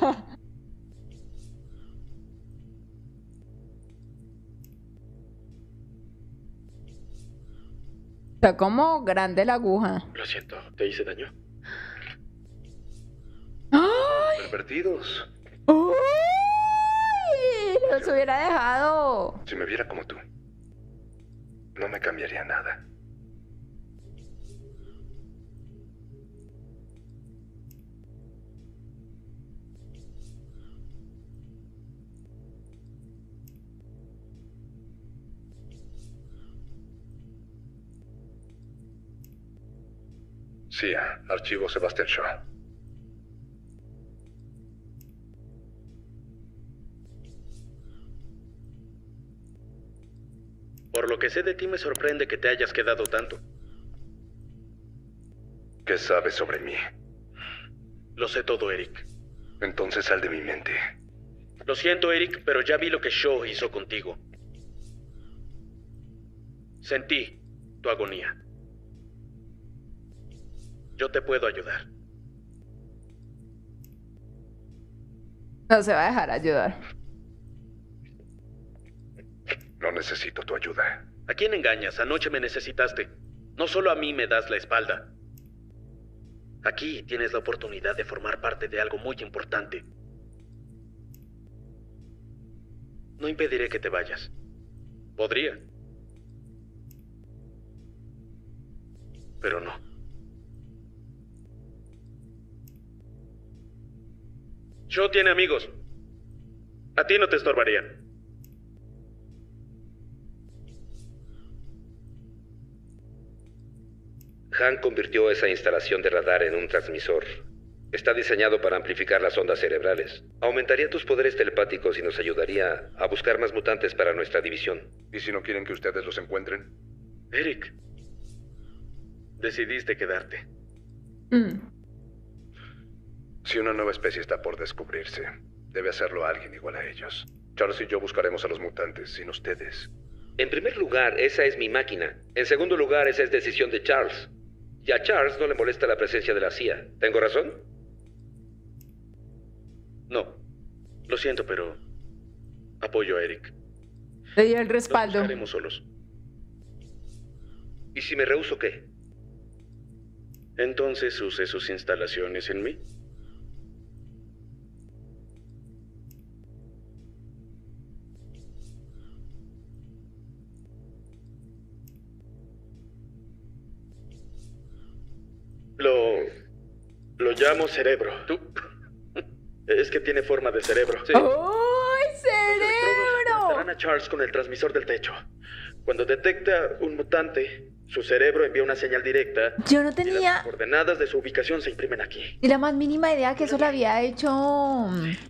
Speaker 1: Está como grande la aguja.
Speaker 6: Lo siento, ¿te hice daño?
Speaker 1: ¡Ay!
Speaker 2: Pervertidos.
Speaker 1: ¡Uy! Los hubiera dejado.
Speaker 2: Si me viera como tú, no me cambiaría nada. C I A, archivo Sebastian Shaw.
Speaker 6: Por lo que sé de ti, me sorprende que te hayas quedado tanto.
Speaker 2: ¿Qué sabes sobre mí?
Speaker 6: Lo sé todo, Eric.
Speaker 2: Entonces sal de mi mente.
Speaker 6: Lo siento, Eric, pero ya vi lo que Shaw hizo contigo. Sentí tu agonía. Yo te puedo ayudar.
Speaker 1: No se va a dejar ayudar.
Speaker 2: No necesito tu ayuda.
Speaker 6: ¿A quién engañas? Anoche me necesitaste. No solo a mí me das la espalda. Aquí tienes la oportunidad de formar parte de algo muy importante. No impediré que te vayas. Podría. Pero no. Shaw tiene amigos. A ti no te estorbarían.
Speaker 2: Han convirtió esa instalación de radar en un transmisor. Está diseñado para amplificar las ondas cerebrales. Aumentaría tus poderes telepáticos y nos ayudaría a buscar más mutantes para nuestra división. ¿Y si no quieren que ustedes los encuentren?
Speaker 6: Eric, decidiste quedarte.
Speaker 1: Mm.
Speaker 2: Si una nueva especie está por descubrirse, debe hacerlo alguien igual a ellos. Charles y yo buscaremos a los mutantes, sin ustedes. En primer lugar, esa es mi máquina. En segundo lugar, esa es decisión de Charles. Y a Charles no le molesta la presencia de la C I A. ¿Tengo razón?
Speaker 6: No. Lo siento, pero apoyo a Eric.
Speaker 1: Le dio el respaldo.
Speaker 6: Nos buscaremos solos.
Speaker 2: ¿Y si me rehúso qué?
Speaker 6: Entonces use sus instalaciones en mí. Lo... lo llamo cerebro. ¿Tú? Es que tiene forma de cerebro.
Speaker 1: Sí. ¡Ay, cerebro!
Speaker 6: Conectarán a Charles con el transmisor del techo. Cuando detecta un mutante, su cerebro envía una señal directa.
Speaker 1: Yo no
Speaker 6: Y
Speaker 1: tenía
Speaker 6: las coordenadas de su ubicación se imprimen aquí.
Speaker 1: ni la más mínima idea que eso lo había hecho.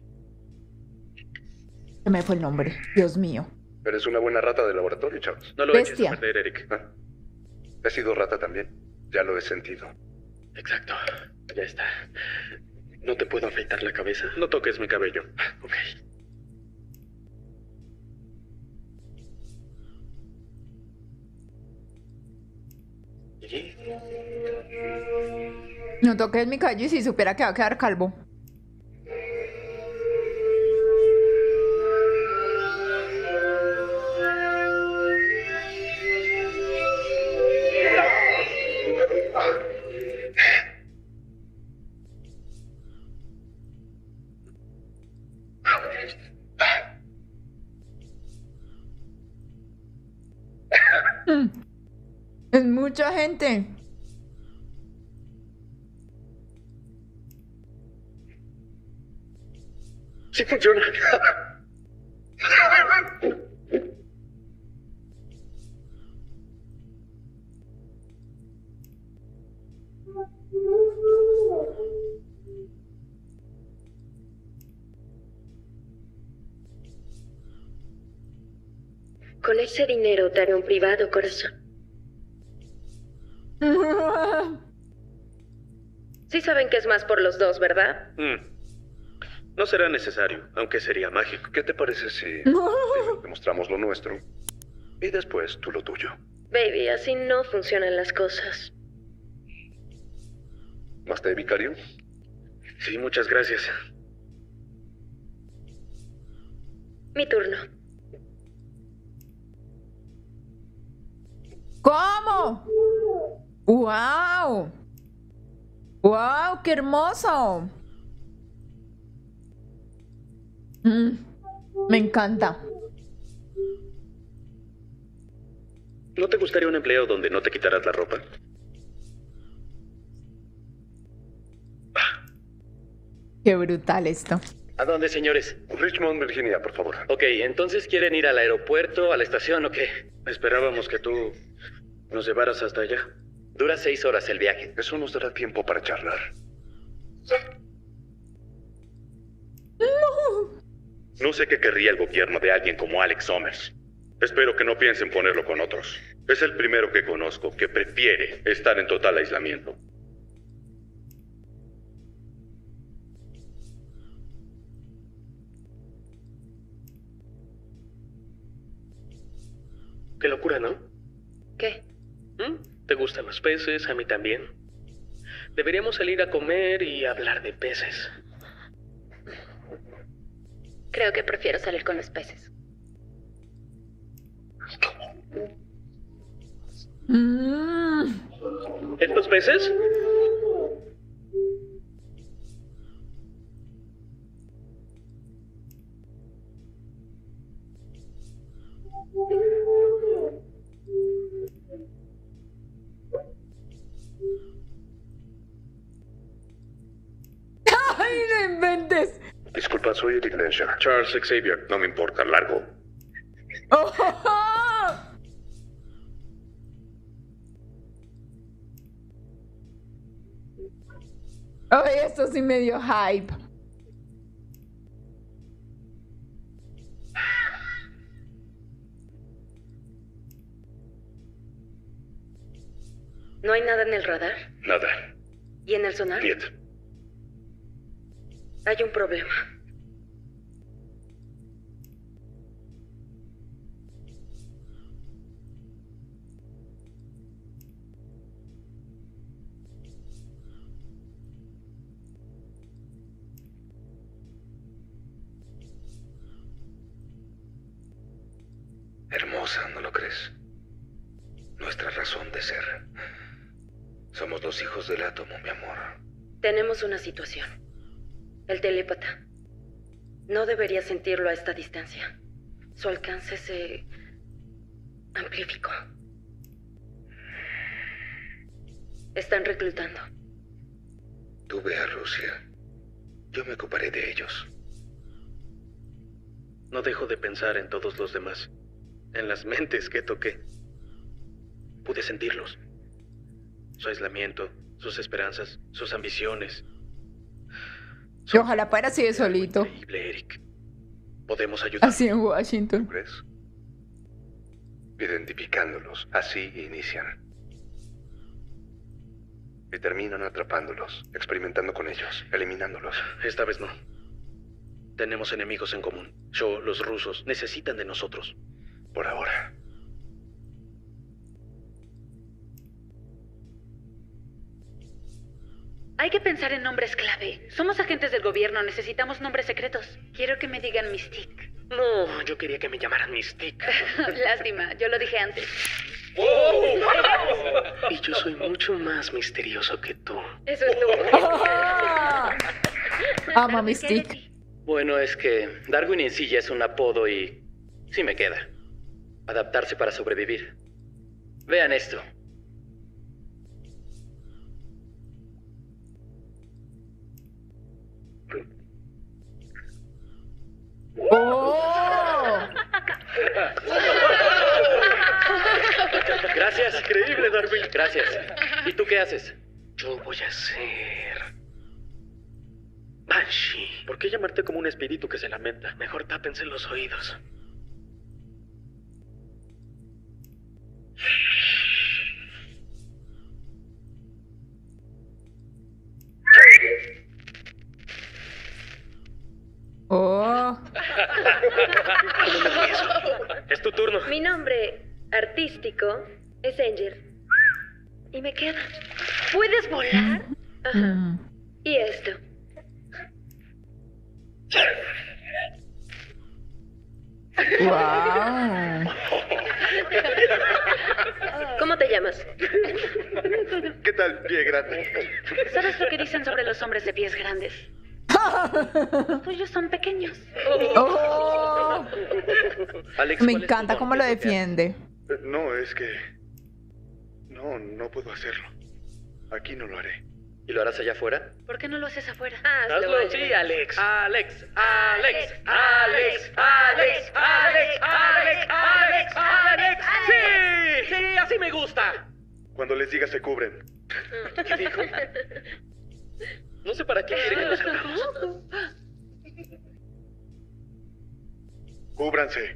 Speaker 1: Se me fue el nombre. Dios mío.
Speaker 2: Eres una buena rata de laboratorio, Charles.
Speaker 6: No lo
Speaker 1: Bestia.
Speaker 6: eches a perder, Eric.
Speaker 2: ¿Ah? He sido rata también. Ya lo he sentido.
Speaker 6: Exacto. Ya está. No te puedo afeitar la cabeza. No toques mi cabello. Ok.
Speaker 1: No toques mi cabello y si supiera que va a quedar calvo. Mm. Es mucha gente.
Speaker 5: Sí funciona.
Speaker 3: Con ese dinero te haré un privado, corazón. Sí saben que es más por los dos, ¿verdad?
Speaker 6: Mm. No será necesario, aunque sería mágico.
Speaker 12: ¿Qué te parece si primero demostramos lo nuestro y después tú lo tuyo?
Speaker 3: Baby, así no funcionan las cosas.
Speaker 12: ¿Más té, vicario?
Speaker 6: Sí, muchas gracias.
Speaker 3: Mi turno.
Speaker 1: ¿Cómo? ¡Wow! ¡Wow! ¡Qué hermoso! Mm, me encanta.
Speaker 6: ¿No te gustaría un empleo donde no te quitaras la ropa?
Speaker 1: Qué brutal esto.
Speaker 15: ¿A dónde, señores?
Speaker 12: Richmond, Virginia, por favor.
Speaker 15: Ok, entonces ¿quieren ir al aeropuerto, a la estación o qué?
Speaker 6: Esperábamos que tú nos llevaras hasta allá.
Speaker 15: Dura seis horas el viaje.
Speaker 12: Eso nos dará tiempo para charlar.
Speaker 11: No sé qué querría el gobierno de alguien como Alex Summers. Espero que no piensen ponerlo con otros. Es el primero que conozco que prefiere estar en total aislamiento.
Speaker 15: Qué locura, ¿no?
Speaker 3: ¿Qué?
Speaker 15: ¿Mm? ¿Te gustan los peces? A mí también. Deberíamos salir a comer y hablar de peces.
Speaker 3: Creo que prefiero salir con los peces.
Speaker 1: Mm.
Speaker 15: ¿Estos peces?
Speaker 1: ¡Ay, no inventes!
Speaker 12: Disculpa, soy Eric Lensher.
Speaker 11: Charles Xavier, no me importa, largo.
Speaker 1: ¡Oh, oh, oh! Ay, esto sí me dio hype.
Speaker 3: ¿No hay nada en el radar?
Speaker 11: Nada.
Speaker 3: ¿Y en el sonar?
Speaker 11: Niet.
Speaker 3: Hay un problema.
Speaker 2: Hermosa, ¿no lo crees? Nuestra razón de ser. Somos los hijos del átomo, mi amor.
Speaker 3: Tenemos una situación. El telépata no debería sentirlo a esta distancia. Su alcance se amplificó. Están reclutando.
Speaker 2: Tú ve a Rusia. Yo me ocuparé de ellos.
Speaker 6: No dejo de pensar en todos los demás. En las mentes que toqué. Pude sentirlos. Su aislamiento, sus esperanzas, sus ambiciones.
Speaker 1: Y ojalá fuera así de solito.
Speaker 6: Increíble, Eric. Podemos ayudar.
Speaker 1: Así en Washington.
Speaker 12: ¿Crees? Identificándolos, así inician. Y terminan atrapándolos, experimentando con ellos, eliminándolos.
Speaker 6: Esta vez no. Tenemos enemigos en común. Yo, los rusos, necesitan de nosotros.
Speaker 12: Por ahora.
Speaker 8: Hay que pensar en nombres clave. Somos agentes del gobierno, necesitamos nombres secretos. Quiero que me digan Mystique.
Speaker 15: No, yo quería que me llamaran Mystique.
Speaker 8: Lástima, yo lo dije antes.
Speaker 15: ¡Wow! Y yo soy mucho más misterioso que tú.
Speaker 3: Eso es todo.
Speaker 1: Ama Mystique.
Speaker 16: Bueno, es que Darwin en sí ya es un apodo y sí me queda. Adaptarse para sobrevivir. Vean esto.
Speaker 1: ¡Oh!
Speaker 16: Gracias.
Speaker 6: Increíble, Darwin.
Speaker 16: Gracias. ¿Y tú qué haces?
Speaker 15: Yo voy a ser... Banshee.
Speaker 6: ¿Por qué llamarte como un espíritu que se lamenta?
Speaker 15: Mejor tápense los oídos.
Speaker 1: Oh.
Speaker 6: Es tu turno.
Speaker 3: Mi nombre artístico es Angel. Y me queda. ¿Puedes volar? Ajá. Y esto.
Speaker 1: Wow.
Speaker 3: ¿Cómo te llamas?
Speaker 9: ¿Qué tal, pie grande?
Speaker 8: ¿Sabes lo que dicen sobre los hombres de pies grandes? Los tuyos son pequeños.
Speaker 1: Oh.
Speaker 6: Alex,
Speaker 1: Me
Speaker 6: ¿cuál es tu
Speaker 1: encanta
Speaker 6: don?
Speaker 1: cómo
Speaker 6: ¿Qué
Speaker 1: lo
Speaker 6: es que haces?
Speaker 1: defiende.
Speaker 9: No, es que... No, no puedo hacerlo. Aquí no lo haré.
Speaker 16: ¿Y lo harás allá afuera?
Speaker 8: ¿Por qué no lo haces afuera?
Speaker 15: Hazlo, sí, Alex.
Speaker 16: Alex, Alex, Alex, Alex, Alex, Alex, Alex, Alex. Sí, sí, así me gusta.
Speaker 9: Cuando les diga se cubren.
Speaker 15: ¿Qué dijo? No sé para qué quiere que nos hagamos.
Speaker 9: Cúbranse.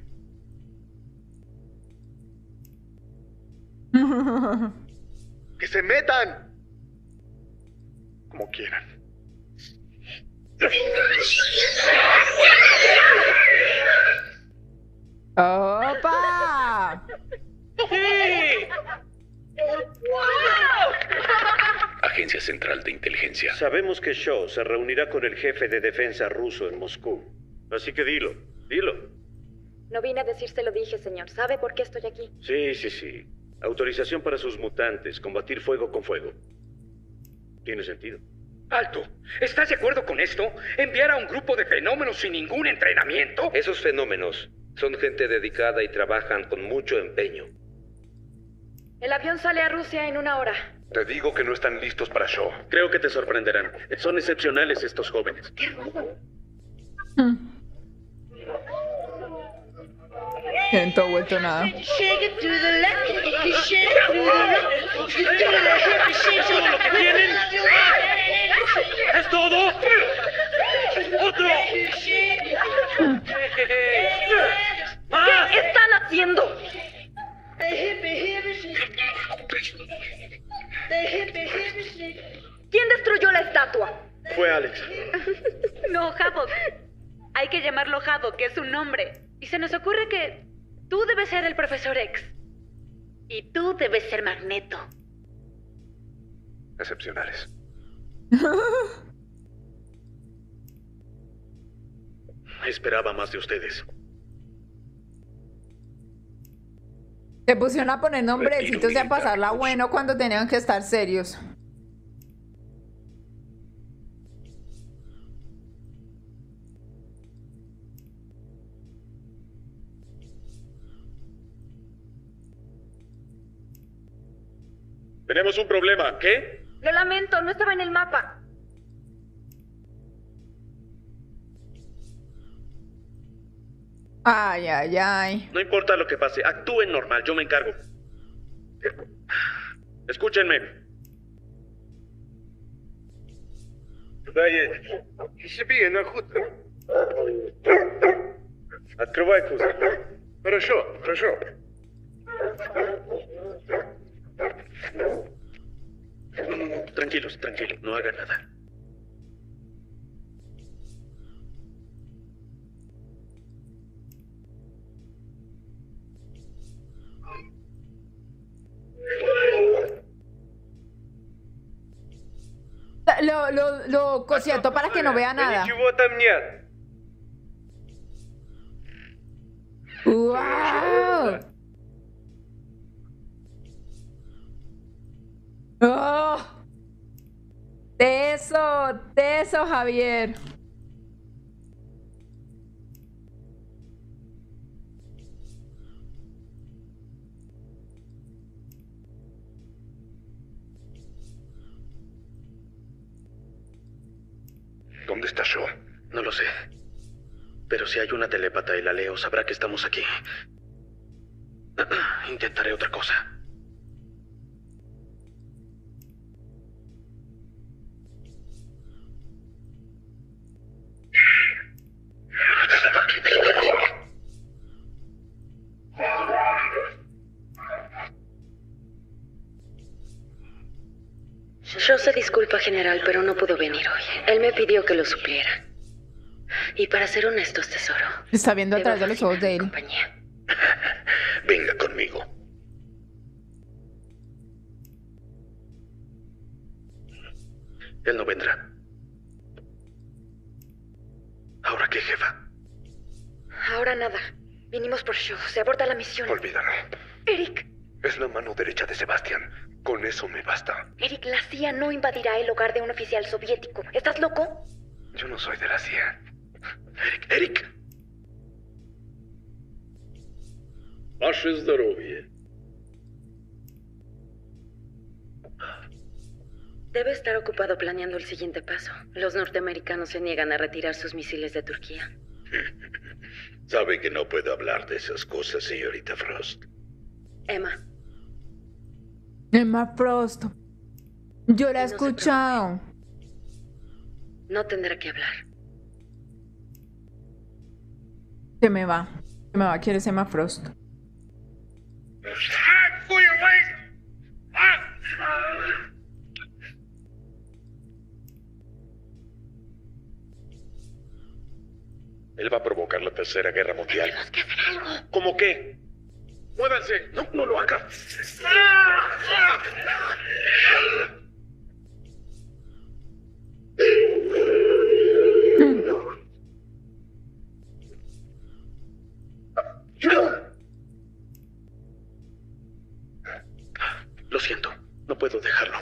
Speaker 9: ¡Que se metan! Como quieran.
Speaker 1: ¡Opa!
Speaker 15: ¡Sí!
Speaker 12: Agencia Central de Inteligencia.
Speaker 13: Sabemos que Shaw se reunirá con el jefe de defensa ruso en Moscú. Así que dilo, dilo.
Speaker 3: No vine a decir se lo dije, señor. ¿Sabe por qué estoy aquí?
Speaker 13: Sí, sí, sí. Autorización para sus mutantes, combatir fuego con fuego. Tiene sentido.
Speaker 12: ¡Alto! ¿Estás de acuerdo con esto? ¿Enviar a un grupo de fenómenos sin ningún entrenamiento?
Speaker 2: Esos fenómenos son gente dedicada y trabajan con mucho empeño.
Speaker 3: El avión sale a Rusia en una hora.
Speaker 14: Te digo que no están listos para Shaw.
Speaker 6: Creo que te sorprenderán. Son excepcionales estos jóvenes.
Speaker 1: Siento vuelto nada.
Speaker 15: ¿Todo lo que tienen? ¿Es todo? ¡Otro!
Speaker 3: ¿Qué están haciendo? ¿Quién destruyó la estatua?
Speaker 6: Fue Alex.
Speaker 8: No, Havok. Hay que llamarlo Havok, que es un nombre. Y se nos ocurre que tú debes ser el profesor X. Y tú debes ser Magneto.
Speaker 14: Excepcionales.
Speaker 6: Esperaba más de ustedes.
Speaker 1: Se pusieron a poner nombrecitos y a pasarla bueno cuando tenían que estar serios.
Speaker 6: Tenemos un problema. ¿Qué?
Speaker 3: Lo lamento, no estaba en el mapa.
Speaker 1: Ay, ay, ay.
Speaker 6: No importa lo que pase, actúen normal, yo me encargo. Escúchenme. Открывай кузов.
Speaker 14: Хорошо, хорошо.
Speaker 6: No, no, no, tranquilos, tranquilos, no hagan nada.
Speaker 1: Lo, lo, lo cosiento para que no vea nada. ¡Wow! ¡Oh! Teso, teso, Javier.
Speaker 12: ¿Dónde está Shaw?
Speaker 6: No lo sé. Pero si hay una telépata y la leo, sabrá que estamos aquí. Intentaré otra cosa.
Speaker 4: Shaw se disculpa, general, pero no pudo venir hoy. Él me pidió que lo supliera. Y para ser honestos, tesoro,
Speaker 1: Está viendo a través de los ojos de él.
Speaker 4: compañía.
Speaker 12: Venga conmigo.
Speaker 6: Él no vendrá. ¿Ahora qué, jefa?
Speaker 7: Ahora nada. Vinimos por Shaw. Se aborta la misión.
Speaker 12: Olvídalo.
Speaker 7: Eric,
Speaker 12: Es la mano derecha de Sebastián. Con eso me basta.
Speaker 7: Eric, la C I A no invadirá el hogar de un oficial soviético. ¿Estás loco?
Speaker 12: Yo no soy de la C I A. Eric, Eric.
Speaker 10: Ваше здоровье.
Speaker 4: Debe estar ocupado planeando el siguiente paso. Los norteamericanos se niegan a retirar sus misiles de Turquía.
Speaker 12: Sabe que no puedo hablar de esas cosas, señorita Frost.
Speaker 4: Emma,
Speaker 1: Emma Frost. Yo la he escuchado.
Speaker 4: no tendrá que hablar.
Speaker 1: Se me va. Se me va. ¿Quién es Emma Frost?
Speaker 12: Él va a provocar la tercera guerra mundial.
Speaker 7: Tenemos que hacer algo.
Speaker 12: ¿Cómo qué? ¡Muévanse! No, no lo haga.
Speaker 6: Lo siento. No puedo dejarlo.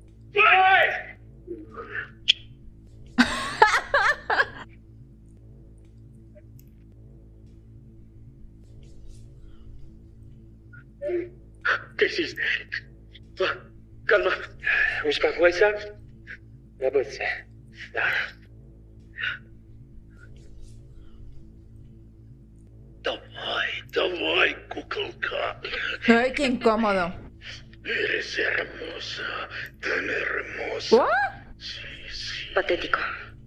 Speaker 6: ¿Qué hiciste? Ah, calma.
Speaker 10: Успокойся. Забудься. Да.
Speaker 12: Давай, давай, куколка.
Speaker 1: Ay, qué incómodo.
Speaker 12: Eres hermosa, tan hermosa.
Speaker 1: ¿What?
Speaker 12: Sí, sí.
Speaker 4: Patético.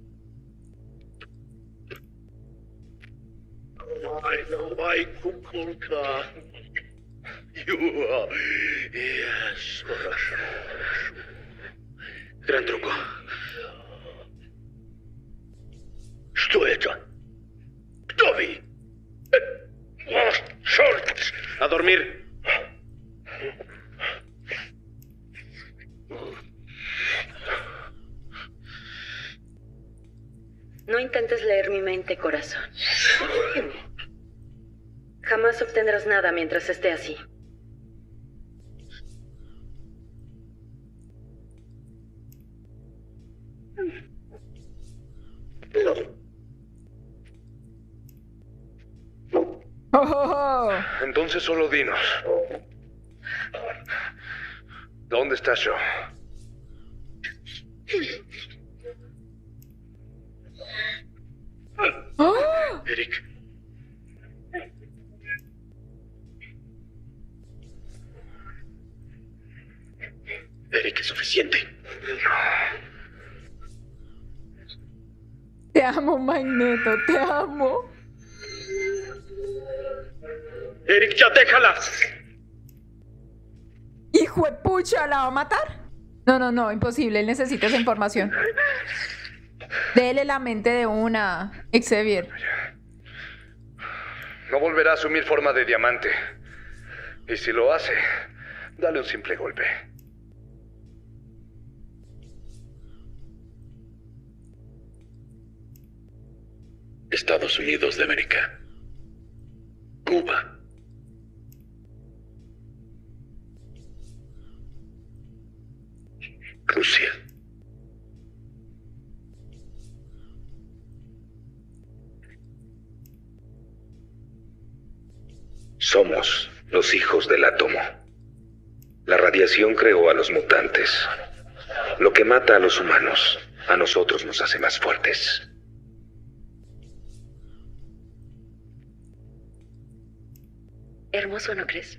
Speaker 12: Давай, давай, куколка. You are... Yes, хорошо.
Speaker 6: Gran truco.
Speaker 12: Что это? Кто вы? Э, Черт!
Speaker 6: A dormir.
Speaker 4: No intentes leer mi mente, corazón. Jamás obtendrás nada mientras esté así.
Speaker 1: Oh, oh, oh.
Speaker 2: Entonces solo dinos. ¿Dónde está Shaw?
Speaker 1: ¡Oh!
Speaker 6: Eric. Eric, es suficiente.
Speaker 1: Te amo, Magneto, te amo.
Speaker 6: Eric, ya déjala.
Speaker 1: Hijo de pucha, ¿la va a matar? No, no, no, imposible, él necesita esa información. Dele la mente de una, Xavier.
Speaker 2: No volverá a asumir forma de diamante. Y si lo hace, dale un simple golpe.
Speaker 12: Estados Unidos de América. Cuba. Rusia.
Speaker 2: Somos los hijos del átomo. La radiación creó a los mutantes. Lo que mata a los humanos a nosotros nos hace más fuertes.
Speaker 4: Hermoso, ¿no crees?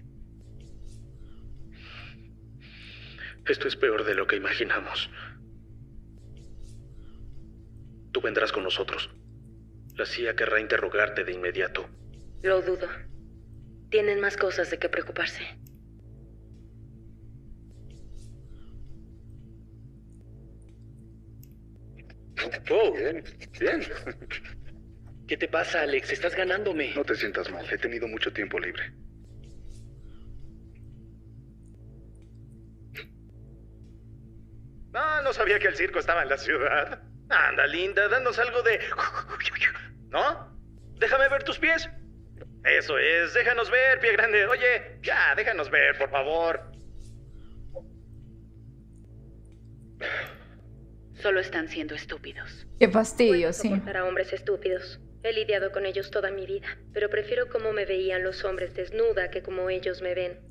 Speaker 6: Esto es peor de lo que imaginamos. Tú vendrás con nosotros. La C I A querrá interrogarte de inmediato.
Speaker 4: Lo dudo. Tienen más cosas de qué preocuparse.
Speaker 12: Oh, bien, bien. ¿Qué te pasa, Alex? Estás ganándome.
Speaker 17: No te sientas mal, he tenido mucho tiempo libre.
Speaker 18: No, no sabía que el circo estaba en la ciudad. Anda, linda, danos algo de... ¿No? Déjame ver tus pies. Eso es, déjanos ver, pie grande. Oye, ya, déjanos ver, por favor.
Speaker 8: Solo están siendo estúpidos.
Speaker 1: Qué fastidio, sí.
Speaker 3: Para hombres estúpidos. He lidiado con ellos toda mi vida, pero prefiero cómo me veían los hombres desnuda que como ellos me ven.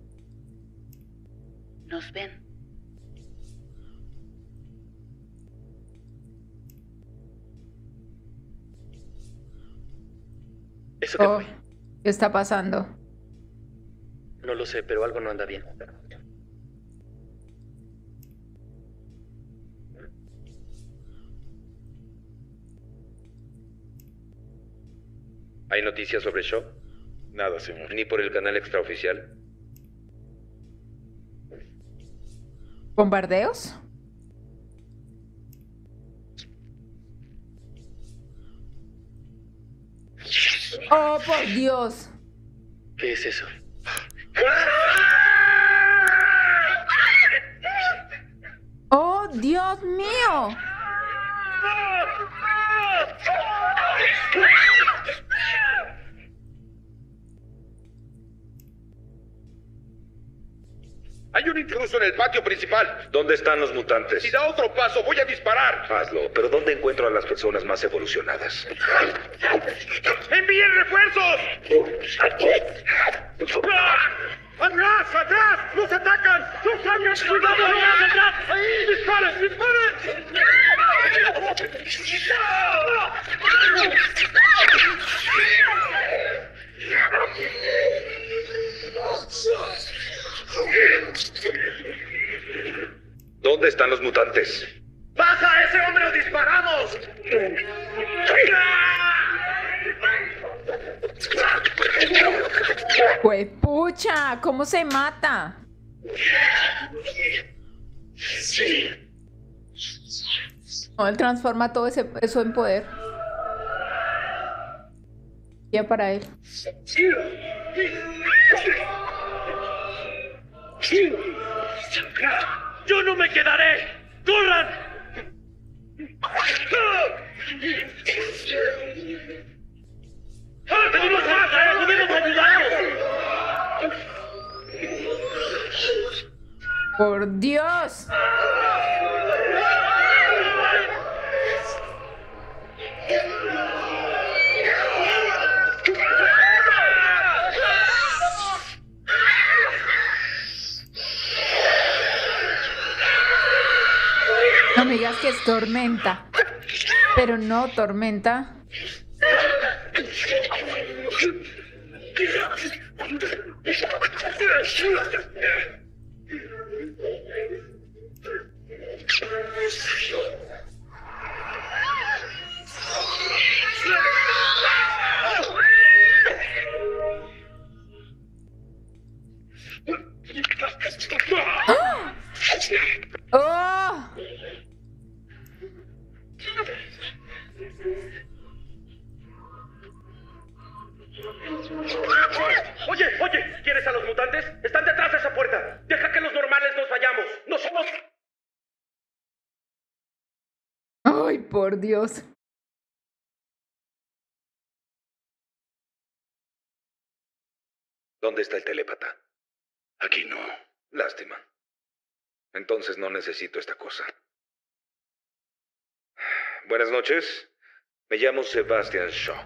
Speaker 8: Nos ven.
Speaker 15: ¿Eso qué
Speaker 1: Oh,
Speaker 15: fue?
Speaker 1: ¿qué está pasando?
Speaker 15: No lo sé, pero algo no anda bien.
Speaker 2: ¿Hay noticias sobre el show?
Speaker 17: Nada, señor.
Speaker 2: ¿Ni por el canal extraoficial?
Speaker 1: ¿Bombardeos? Oh, por Dios.
Speaker 15: ¿Qué es eso?
Speaker 1: Oh, Dios mío.
Speaker 14: Hay un intruso en el patio principal.
Speaker 2: ¿Dónde están los mutantes?
Speaker 14: Si da otro paso, voy a disparar.
Speaker 2: Hazlo, pero ¿dónde encuentro a las personas más evolucionadas?
Speaker 14: ¡Envíen refuerzos! ¡Atrás, atrás! ¡Nos atacan! ¡Nos atacan! ¡Cuidado, atrás, atrás! ¡Ahí! ¡Disparen, disparen!
Speaker 2: ¿Dónde están los mutantes?
Speaker 14: ¡Baja a ese hombre o disparamos!
Speaker 1: Pues pucha, ¿cómo se mata? No, él transforma todo ese, eso en poder. Ya para él.
Speaker 14: ¡Yo no me quedaré! ¡Corran! ¡Tenemos más! ¡Podemos ayudarlos!
Speaker 1: ¡Por Dios! No me digas que es tormenta. Pero no, tormenta. ¡Oh!
Speaker 18: Oye, oye, ¿quieres a los mutantes? Están detrás de esa puerta. Deja que los normales nos vayamos. No somos...
Speaker 1: ¡Ay, por Dios!
Speaker 2: ¿Dónde está el telépata? Aquí no. Lástima. Entonces no necesito esta cosa. Buenas noches. Me llamo Sebastian Shaw.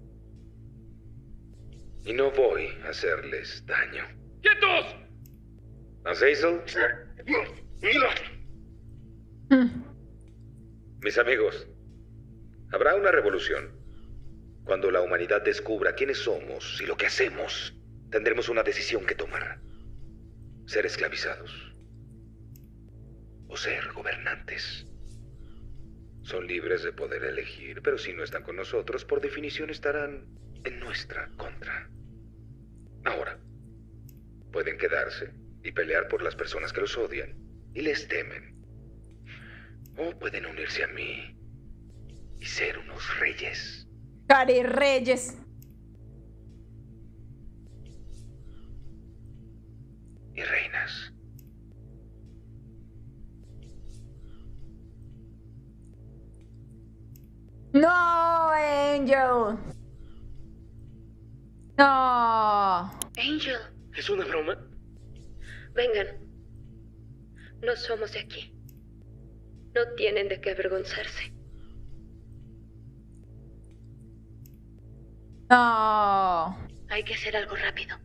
Speaker 2: Y no voy a hacerles daño.
Speaker 14: ¡Quietos!
Speaker 2: ¿Azazel? Mis amigos, habrá una revolución. Cuando la humanidad descubra quiénes somos y lo que hacemos, tendremos una decisión que tomar. Ser esclavizados o ser gobernantes. Son libres de poder elegir, pero si no están con nosotros, por definición estarán en nuestra contra. Ahora, pueden quedarse y pelear por las personas que los odian y les temen. O pueden unirse a mí y ser unos reyes.
Speaker 1: Cari Reyes.
Speaker 2: Y reinas.
Speaker 1: No, Angel. No.
Speaker 3: Angel.
Speaker 15: ¿Es una broma?
Speaker 3: Vengan. No somos de aquí. No tienen de qué avergonzarse.
Speaker 1: No.
Speaker 8: Hay que hacer algo rápido.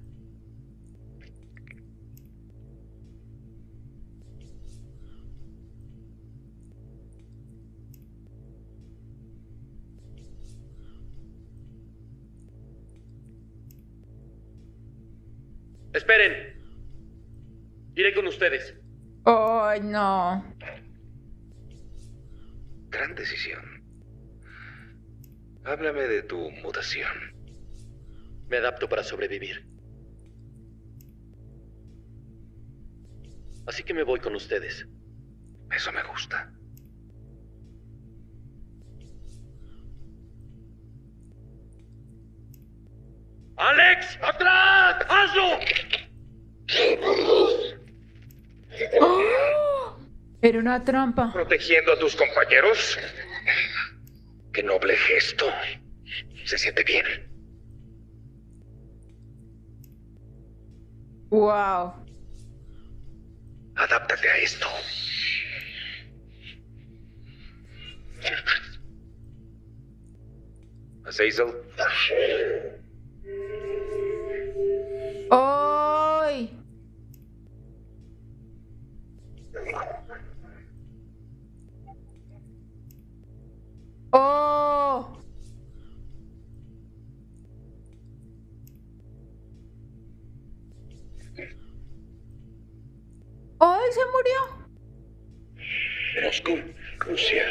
Speaker 15: Esperen. Iré con ustedes.
Speaker 1: Ay, no.
Speaker 2: Gran decisión. Háblame de tu mutación.
Speaker 5: Me adapto para sobrevivir. Así que me voy con ustedes.
Speaker 2: Eso me gusta.
Speaker 16: ¡Alex! ¡Atrás! ¡Hazlo!
Speaker 1: ¡Oh! Era una trampa.
Speaker 2: ¿Protegiendo a tus compañeros? ¡Qué noble gesto! Se siente bien.
Speaker 1: Wow.
Speaker 2: Adáptate a esto. Azazel.
Speaker 1: ¡Ay! ¡Oh! ¡Ay, se murió!
Speaker 12: Moscú, Rusia.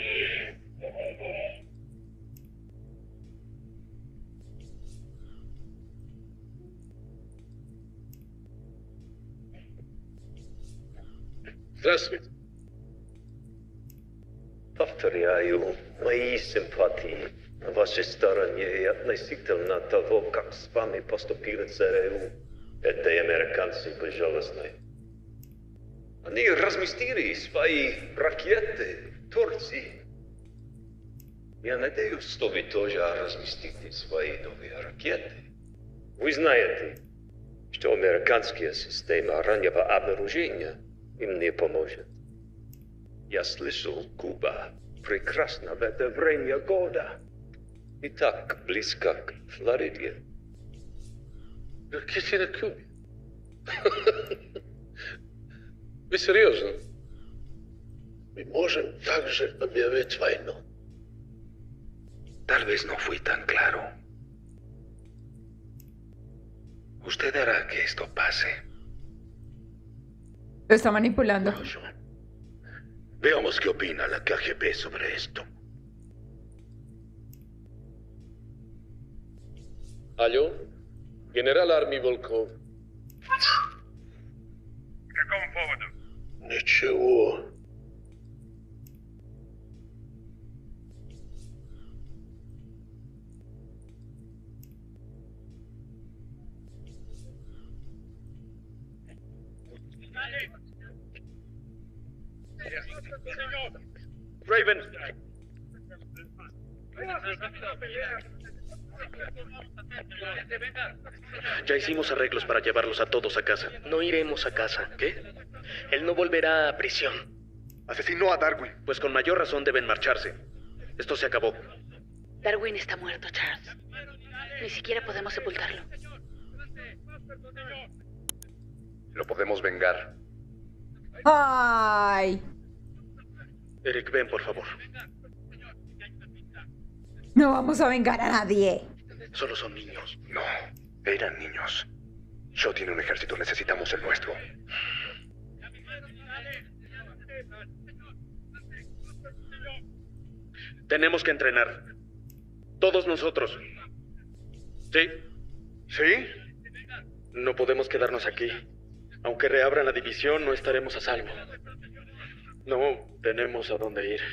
Speaker 10: Здравствуйте.
Speaker 5: Повторяю, мои симпатии. Ваши старания относительно того, как с вами поступили ЦРУ. Это американцы безжалостны. Они разместили свои ракеты в Турции. Я надеюсь, что вы тоже разместите свои новые ракеты. Вы знаете, что американская система раннего обнаружения им не поможет. Я слышал, Куба прекрасна в это время года. И так близко к Флориде.
Speaker 10: Какие на Кубе? Вы серьезно?
Speaker 12: Мы можем также объявить войну.
Speaker 2: Tal vez no fui tan claro. Usted hará que esto pase.
Speaker 1: Lo está manipulando.
Speaker 12: Veamos qué opina la K G B sobre esto.
Speaker 10: Алло? Генерал армии Волков.
Speaker 12: По какому поводу? Ничего.
Speaker 18: Raven. Ya hicimos arreglos para llevarlos a todos a casa.
Speaker 15: No iremos a casa. ¿Qué? Él no volverá a prisión.
Speaker 17: Asesinó a Darwin.
Speaker 18: Pues con mayor razón deben marcharse. Esto se acabó.
Speaker 8: Darwin está muerto, Charles. Ni siquiera podemos sepultarlo.
Speaker 17: Lo podemos vengar.
Speaker 1: ¡Ay!
Speaker 6: Eric, ven, por favor.
Speaker 1: No vamos a vengar a nadie.
Speaker 6: Solo son niños.
Speaker 12: No, eran niños. Shaw tiene un ejército, necesitamos el nuestro.
Speaker 6: Tenemos que entrenar. Todos nosotros. ¿Sí?
Speaker 18: ¿Sí?
Speaker 15: No podemos quedarnos aquí. Aunque reabran la división, no estaremos a salvo. No tenemos a dónde ir.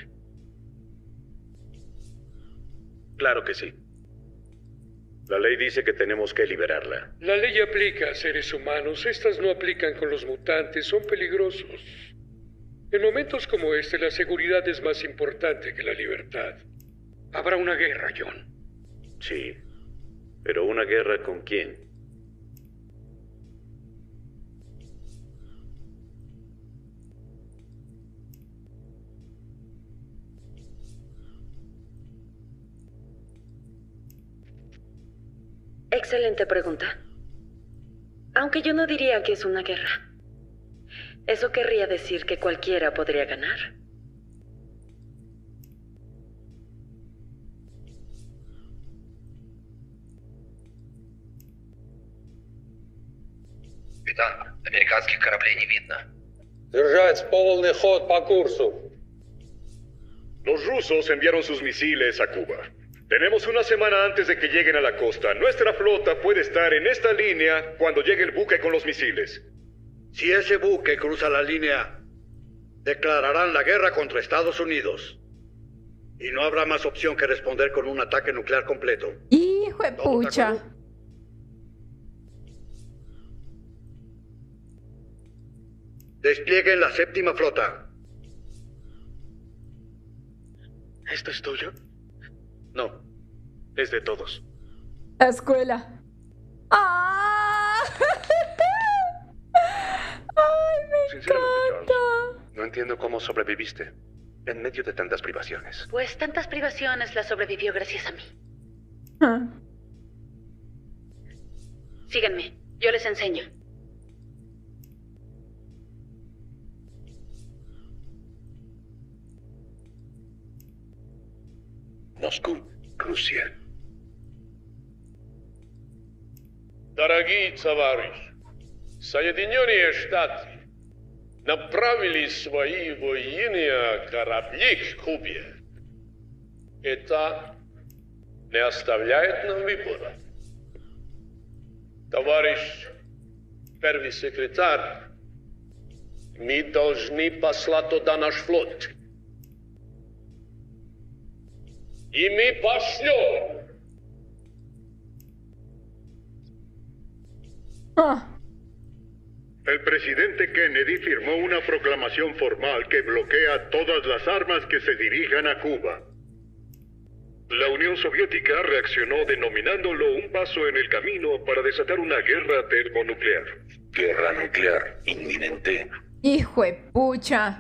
Speaker 6: Claro que sí. La ley dice que tenemos que liberarla.
Speaker 19: La ley aplica a seres humanos. Estas no aplican con los mutantes. Son peligrosos. En momentos como este, la seguridad es más importante que la libertad. Habrá una guerra, John.
Speaker 13: Sí. Pero ¿una guerra con quién?
Speaker 4: Excelente pregunta. Aunque yo no diría que es una guerra. Eso querría decir que cualquiera podría ganar.
Speaker 2: Капитан, американских кораблей не видно.
Speaker 10: Держать полный ход по курсу.
Speaker 14: Los rusos enviaron sus misiles a Cuba. Tenemos una semana antes de que lleguen a la costa. Nuestra flota puede estar en esta línea cuando llegue el buque con los misiles.
Speaker 20: Si ese buque cruza la línea, declararán la guerra contra Estados Unidos. Y no habrá más opción que responder con un ataque nuclear completo.
Speaker 1: Hijo de pucha.
Speaker 20: Desplieguen la séptima flota.
Speaker 6: ¿Esto es tuyo? No, es de todos.
Speaker 1: La escuela. ¡Ah! ¡Ay, me encanta!
Speaker 12: No entiendo cómo sobreviviste en medio de tantas privaciones.
Speaker 8: Pues tantas privaciones las sobrevivió gracias a mí.
Speaker 1: Ah.
Speaker 8: Síganme, yo les enseño.
Speaker 12: Moscú, Rusia.
Speaker 10: Дорогие товарищи, Соединенные Штаты направили свои военные корабли к Кубе. Это не оставляет нам выбора. Товарищ первый секретарь, мы должны послать туда наш флот. И мы пошлем.
Speaker 1: Ah.
Speaker 14: El presidente Kennedy firmó una proclamación formal que bloquea todas las armas que se dirijan a Cuba. La Unión Soviética reaccionó denominándolo un paso en el camino para desatar una guerra termonuclear.
Speaker 12: Guerra nuclear inminente.
Speaker 1: Hijo de pucha.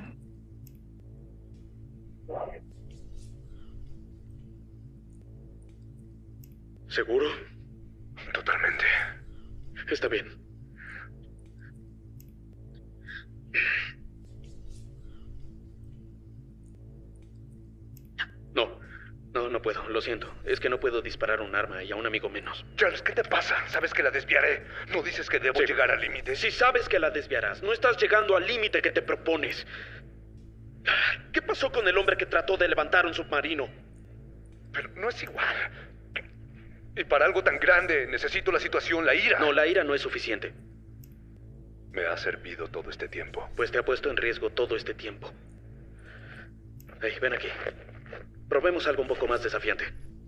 Speaker 6: ¿Seguro?
Speaker 12: Totalmente.
Speaker 6: Está bien. No, no, no puedo, lo siento. Es que no puedo disparar un arma y a un amigo menos.
Speaker 12: Charles, ¿qué te pasa? ¿Sabes que la desviaré? ¿No dices que debo
Speaker 6: Sí.
Speaker 12: llegar al límite?
Speaker 6: Si sabes que la desviarás, no estás llegando al límite que te propones. ¿Qué pasó con el hombre que trató de levantar un submarino?
Speaker 12: Pero no es igual. Y para algo tan grande necesito la situación, la ira.
Speaker 6: No, la ira no es suficiente.
Speaker 12: Me ha servido todo este tiempo.
Speaker 6: Pues te ha puesto en riesgo todo este tiempo. Hey, ven aquí. Probemos algo un poco más desafiante.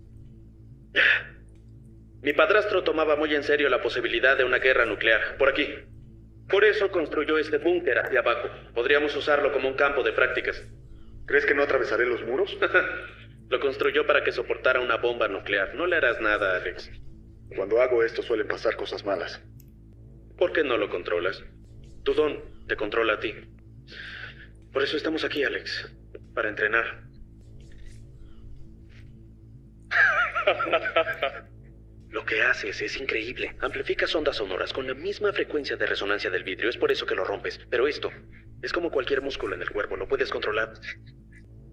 Speaker 6: Mi padrastro tomaba muy en serio la posibilidad de una guerra nuclear. Por aquí. Por eso construyó este búnker hacia abajo. Podríamos usarlo como un campo de prácticas.
Speaker 17: ¿Crees que no atravesaré los muros?
Speaker 6: Lo construyó para que soportara una bomba nuclear. No le harás nada, Alex.
Speaker 17: Cuando hago esto suelen pasar cosas malas.
Speaker 6: ¿Por qué no lo controlas? Tu don te controla a ti. Por eso estamos aquí, Alex. Para entrenar. Lo que haces es increíble. Amplificas ondas sonoras con la misma frecuencia de resonancia del vidrio. Es por eso que lo rompes. Pero esto es como cualquier músculo en el cuerpo. Lo puedes controlar.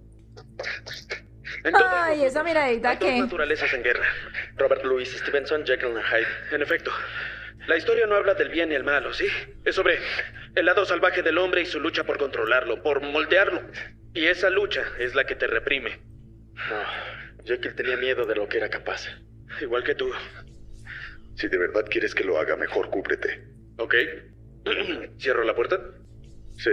Speaker 1: Ay, esa miradita
Speaker 6: Dos
Speaker 1: que...
Speaker 6: naturalezas en guerra. Robert Louis Stevenson, Jekyll and Hyde. En efecto, la historia no habla del bien y el malo, ¿sí? Es sobre el lado salvaje del hombre y su lucha por controlarlo, por moldearlo. Y esa lucha es la que te reprime.
Speaker 15: No, Jekyll tenía miedo de lo que era capaz.
Speaker 6: Igual que tú.
Speaker 17: Si de verdad quieres que lo haga, mejor cúbrete.
Speaker 6: Ok. ¿Cierro la puerta?
Speaker 17: Sí.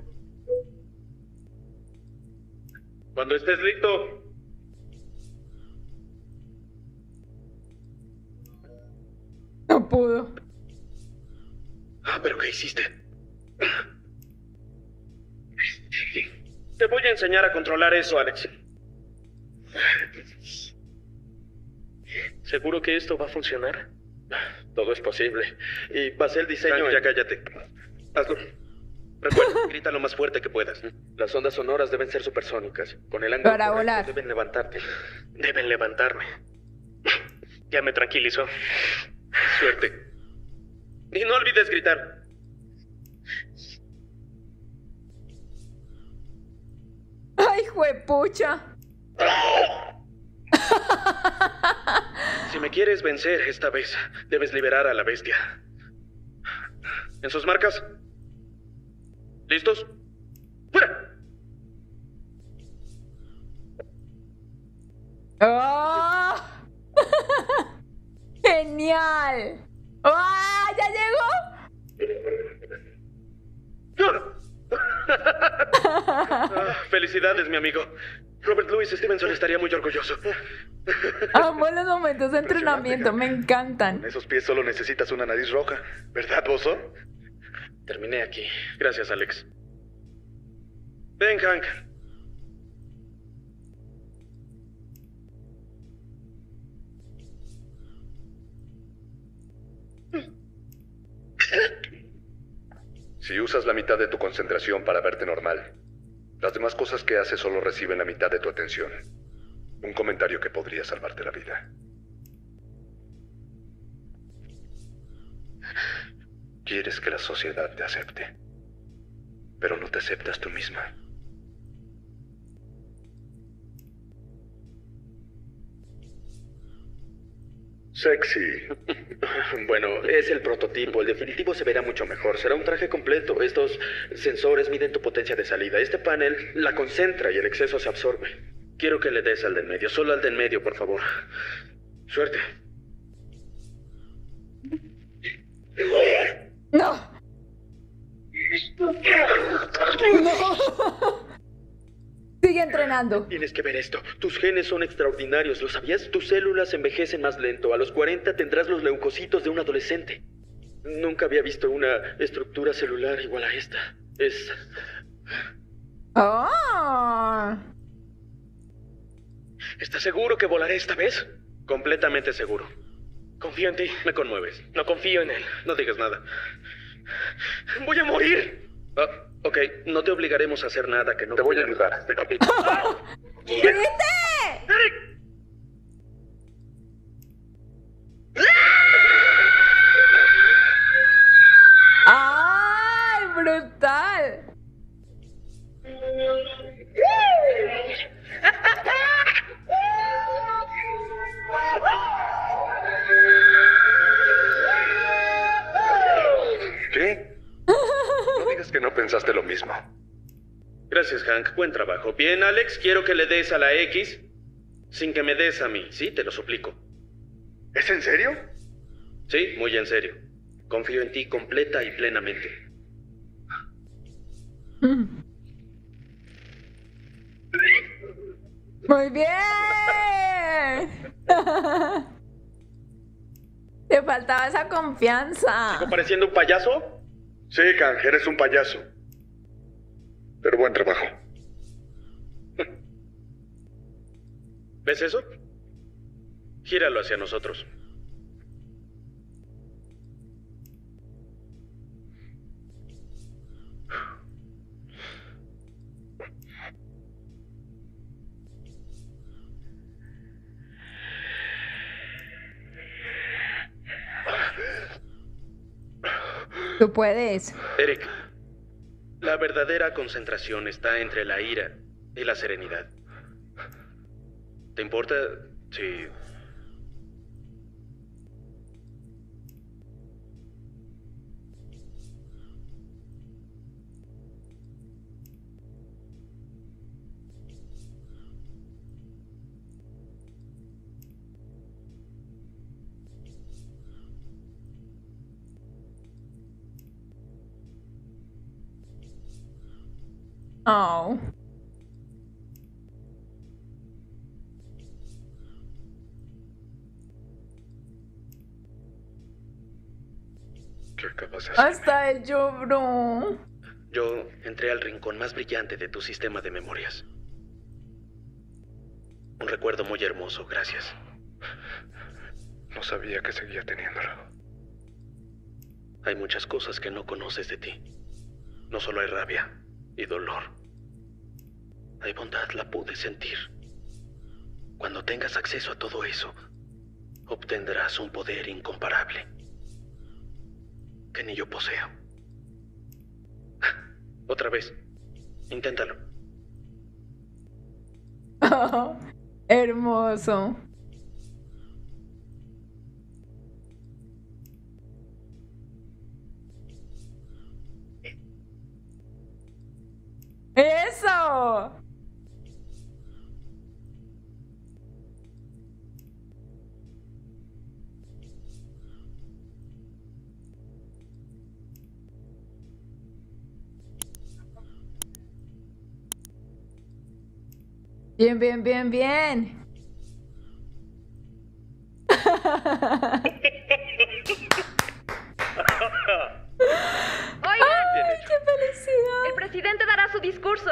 Speaker 6: Cuando estés listo.
Speaker 1: No pudo.
Speaker 6: Ah, ¿pero qué hiciste? Te voy a enseñar a controlar eso, Alex.
Speaker 15: ¿Seguro que esto va a funcionar? Todo es posible. Y basé el diseño
Speaker 6: Frank,
Speaker 15: en...
Speaker 6: ya cállate. Hazlo. Recuerda, grita lo más fuerte que puedas.
Speaker 15: Las ondas sonoras deben ser supersónicas. Con el ángulo
Speaker 1: Para
Speaker 15: correcto
Speaker 1: volar.
Speaker 15: deben levantarte.
Speaker 16: Deben levantarme. Ya me tranquilizó.
Speaker 6: Suerte. Y no olvides gritar.
Speaker 1: Ay, juepucha.
Speaker 6: Si me quieres vencer esta vez, debes liberar a la bestia. ¿En sus marcas? ¿Listos? ¡Fuera!
Speaker 1: ¡Oh! ¡Genial! ¡Ah! ¡Ya llegó!
Speaker 6: Ah, felicidades, mi amigo. Robert Louis Stevenson estaría muy orgulloso.
Speaker 1: Amo los momentos de entrenamiento, me encantan.
Speaker 17: Con esos pies solo necesitas una nariz roja, ¿verdad, Bozo?
Speaker 15: Terminé aquí.
Speaker 6: Gracias, Alex. Ven, Hank.
Speaker 2: Si usas la mitad de tu concentración para verte normal, las demás cosas que haces solo reciben la mitad de tu atención. Un comentario que podría salvarte la vida. Quieres que la sociedad te acepte, pero no te aceptas tú misma.
Speaker 17: Sexy.
Speaker 15: Bueno, es el prototipo. El definitivo se verá mucho mejor. Será un traje completo. Estos sensores miden tu potencia de salida. Este panel la concentra y el exceso se absorbe.
Speaker 6: Quiero que le des al del medio. Solo al del medio, por favor. Suerte.
Speaker 1: No. No. Sigue entrenando.
Speaker 15: Tienes que ver esto. Tus genes son extraordinarios, ¿lo sabías? Tus células envejecen más lento. A los cuarenta tendrás los leucocitos de un adolescente. Nunca había visto una estructura celular igual a esta. Es...
Speaker 1: Oh.
Speaker 6: ¿Estás seguro que volaré esta vez? Completamente seguro.
Speaker 16: Confío en ti.
Speaker 6: Me conmueves.
Speaker 16: No confío en él.
Speaker 6: No digas nada. ¡Voy a morir! Ah, ok, no te obligaremos a hacer nada que no...
Speaker 2: Te voy a ayudar.
Speaker 1: ¡Grite! ¡Ay, brutal!
Speaker 2: ¿Qué? No digas que no pensaste lo mismo.
Speaker 6: Gracias, Hank. Buen trabajo. Bien, Alex, quiero que le des a la X sin que me des a mí. Sí, te lo suplico.
Speaker 17: ¿Es en serio?
Speaker 6: Sí, muy en serio. Confío en ti completa y plenamente.
Speaker 1: Muy bien. Te faltaba esa confianza.
Speaker 6: ¿Sigo pareciendo un payaso?
Speaker 17: Sí, Hank, eres un payaso. Pero buen trabajo.
Speaker 6: ¿Ves eso? Gíralo hacia nosotros.
Speaker 1: Tú puedes.
Speaker 6: Eric, la verdadera concentración está entre la ira y la serenidad. ¿Te importa si...
Speaker 1: Oh.
Speaker 17: ¿Qué acabas de hacer?
Speaker 1: Hasta él lloró.
Speaker 6: Yo entré al rincón más brillante de tu sistema de memorias. Un recuerdo muy hermoso, gracias.
Speaker 17: No sabía que seguía teniéndolo.
Speaker 6: Hay muchas cosas que no conoces de ti. No solo hay rabia y dolor. Hay bondad, la pude sentir. Cuando tengas acceso a todo eso, obtendrás un poder incomparable que ni yo poseo. Otra vez, inténtalo.
Speaker 1: Oh, hermoso. ¡Eso! Bien, bien, bien, bien.
Speaker 7: Oigan,
Speaker 1: ¡Ay, qué felicidad!
Speaker 7: el presidente dará su discurso.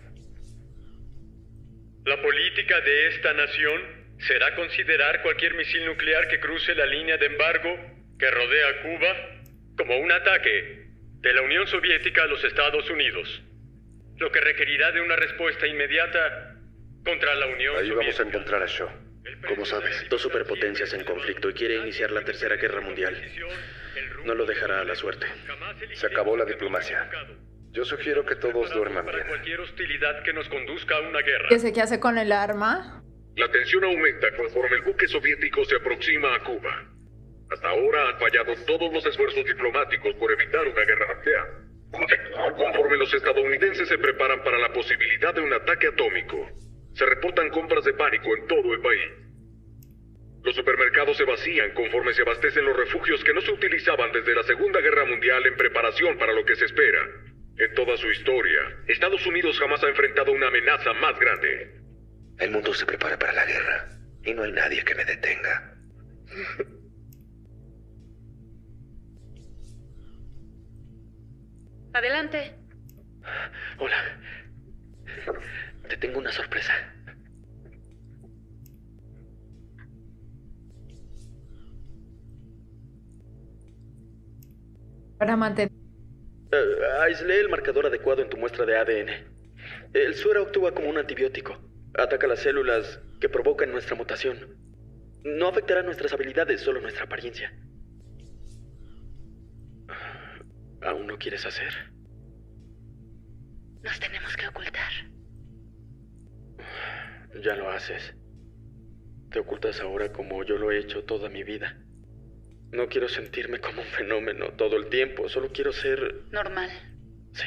Speaker 21: La política de esta nación será considerar cualquier misil nuclear que cruce la línea de embargo que rodea a Cuba como un ataque de la Unión Soviética a los Estados Unidos, lo que requerirá de una respuesta inmediata contra la Unión
Speaker 17: Ahí
Speaker 21: Soviética.
Speaker 17: vamos a encontrar a Shaw. ¿Cómo sabes?
Speaker 6: Dos superpotencias en conflicto y quiere iniciar la Tercera Guerra Mundial. No lo dejará a la suerte.
Speaker 17: Se acabó la diplomacia. Yo sugiero que todos duerman bien.
Speaker 21: Cualquier hostilidad que nos conduzca a una guerra.
Speaker 1: ¿Qué sé qué hace con el arma?
Speaker 14: La tensión aumenta conforme el buque soviético se aproxima a Cuba. Hasta ahora han fallado todos los esfuerzos diplomáticos por evitar una guerra nuclear. Conforme los estadounidenses se preparan para la posibilidad de un ataque atómico, se reportan compras de pánico en todo el país. Los supermercados se vacían conforme se abastecen los refugios que no se utilizaban desde la Segunda Guerra Mundial en preparación para lo que se espera. En toda su historia, Estados Unidos jamás ha enfrentado una amenaza más grande.
Speaker 2: El mundo se prepara para la guerra y no hay nadie que me detenga.
Speaker 8: Adelante.
Speaker 6: Hola. Te tengo una sorpresa.
Speaker 1: Para mantener...
Speaker 15: Uh, aislé el marcador adecuado en tu muestra de A D N. El suero actúa como un antibiótico. Ataca las células que provocan nuestra mutación. No afectará nuestras habilidades, solo nuestra apariencia. ¿Aún no quieres hacer?
Speaker 8: Nos tenemos que ocultar.
Speaker 15: Ya lo haces. Te ocultas ahora como yo lo he hecho toda mi vida. No quiero sentirme como un fenómeno todo el tiempo. Solo quiero ser...
Speaker 8: Normal.
Speaker 15: Sí.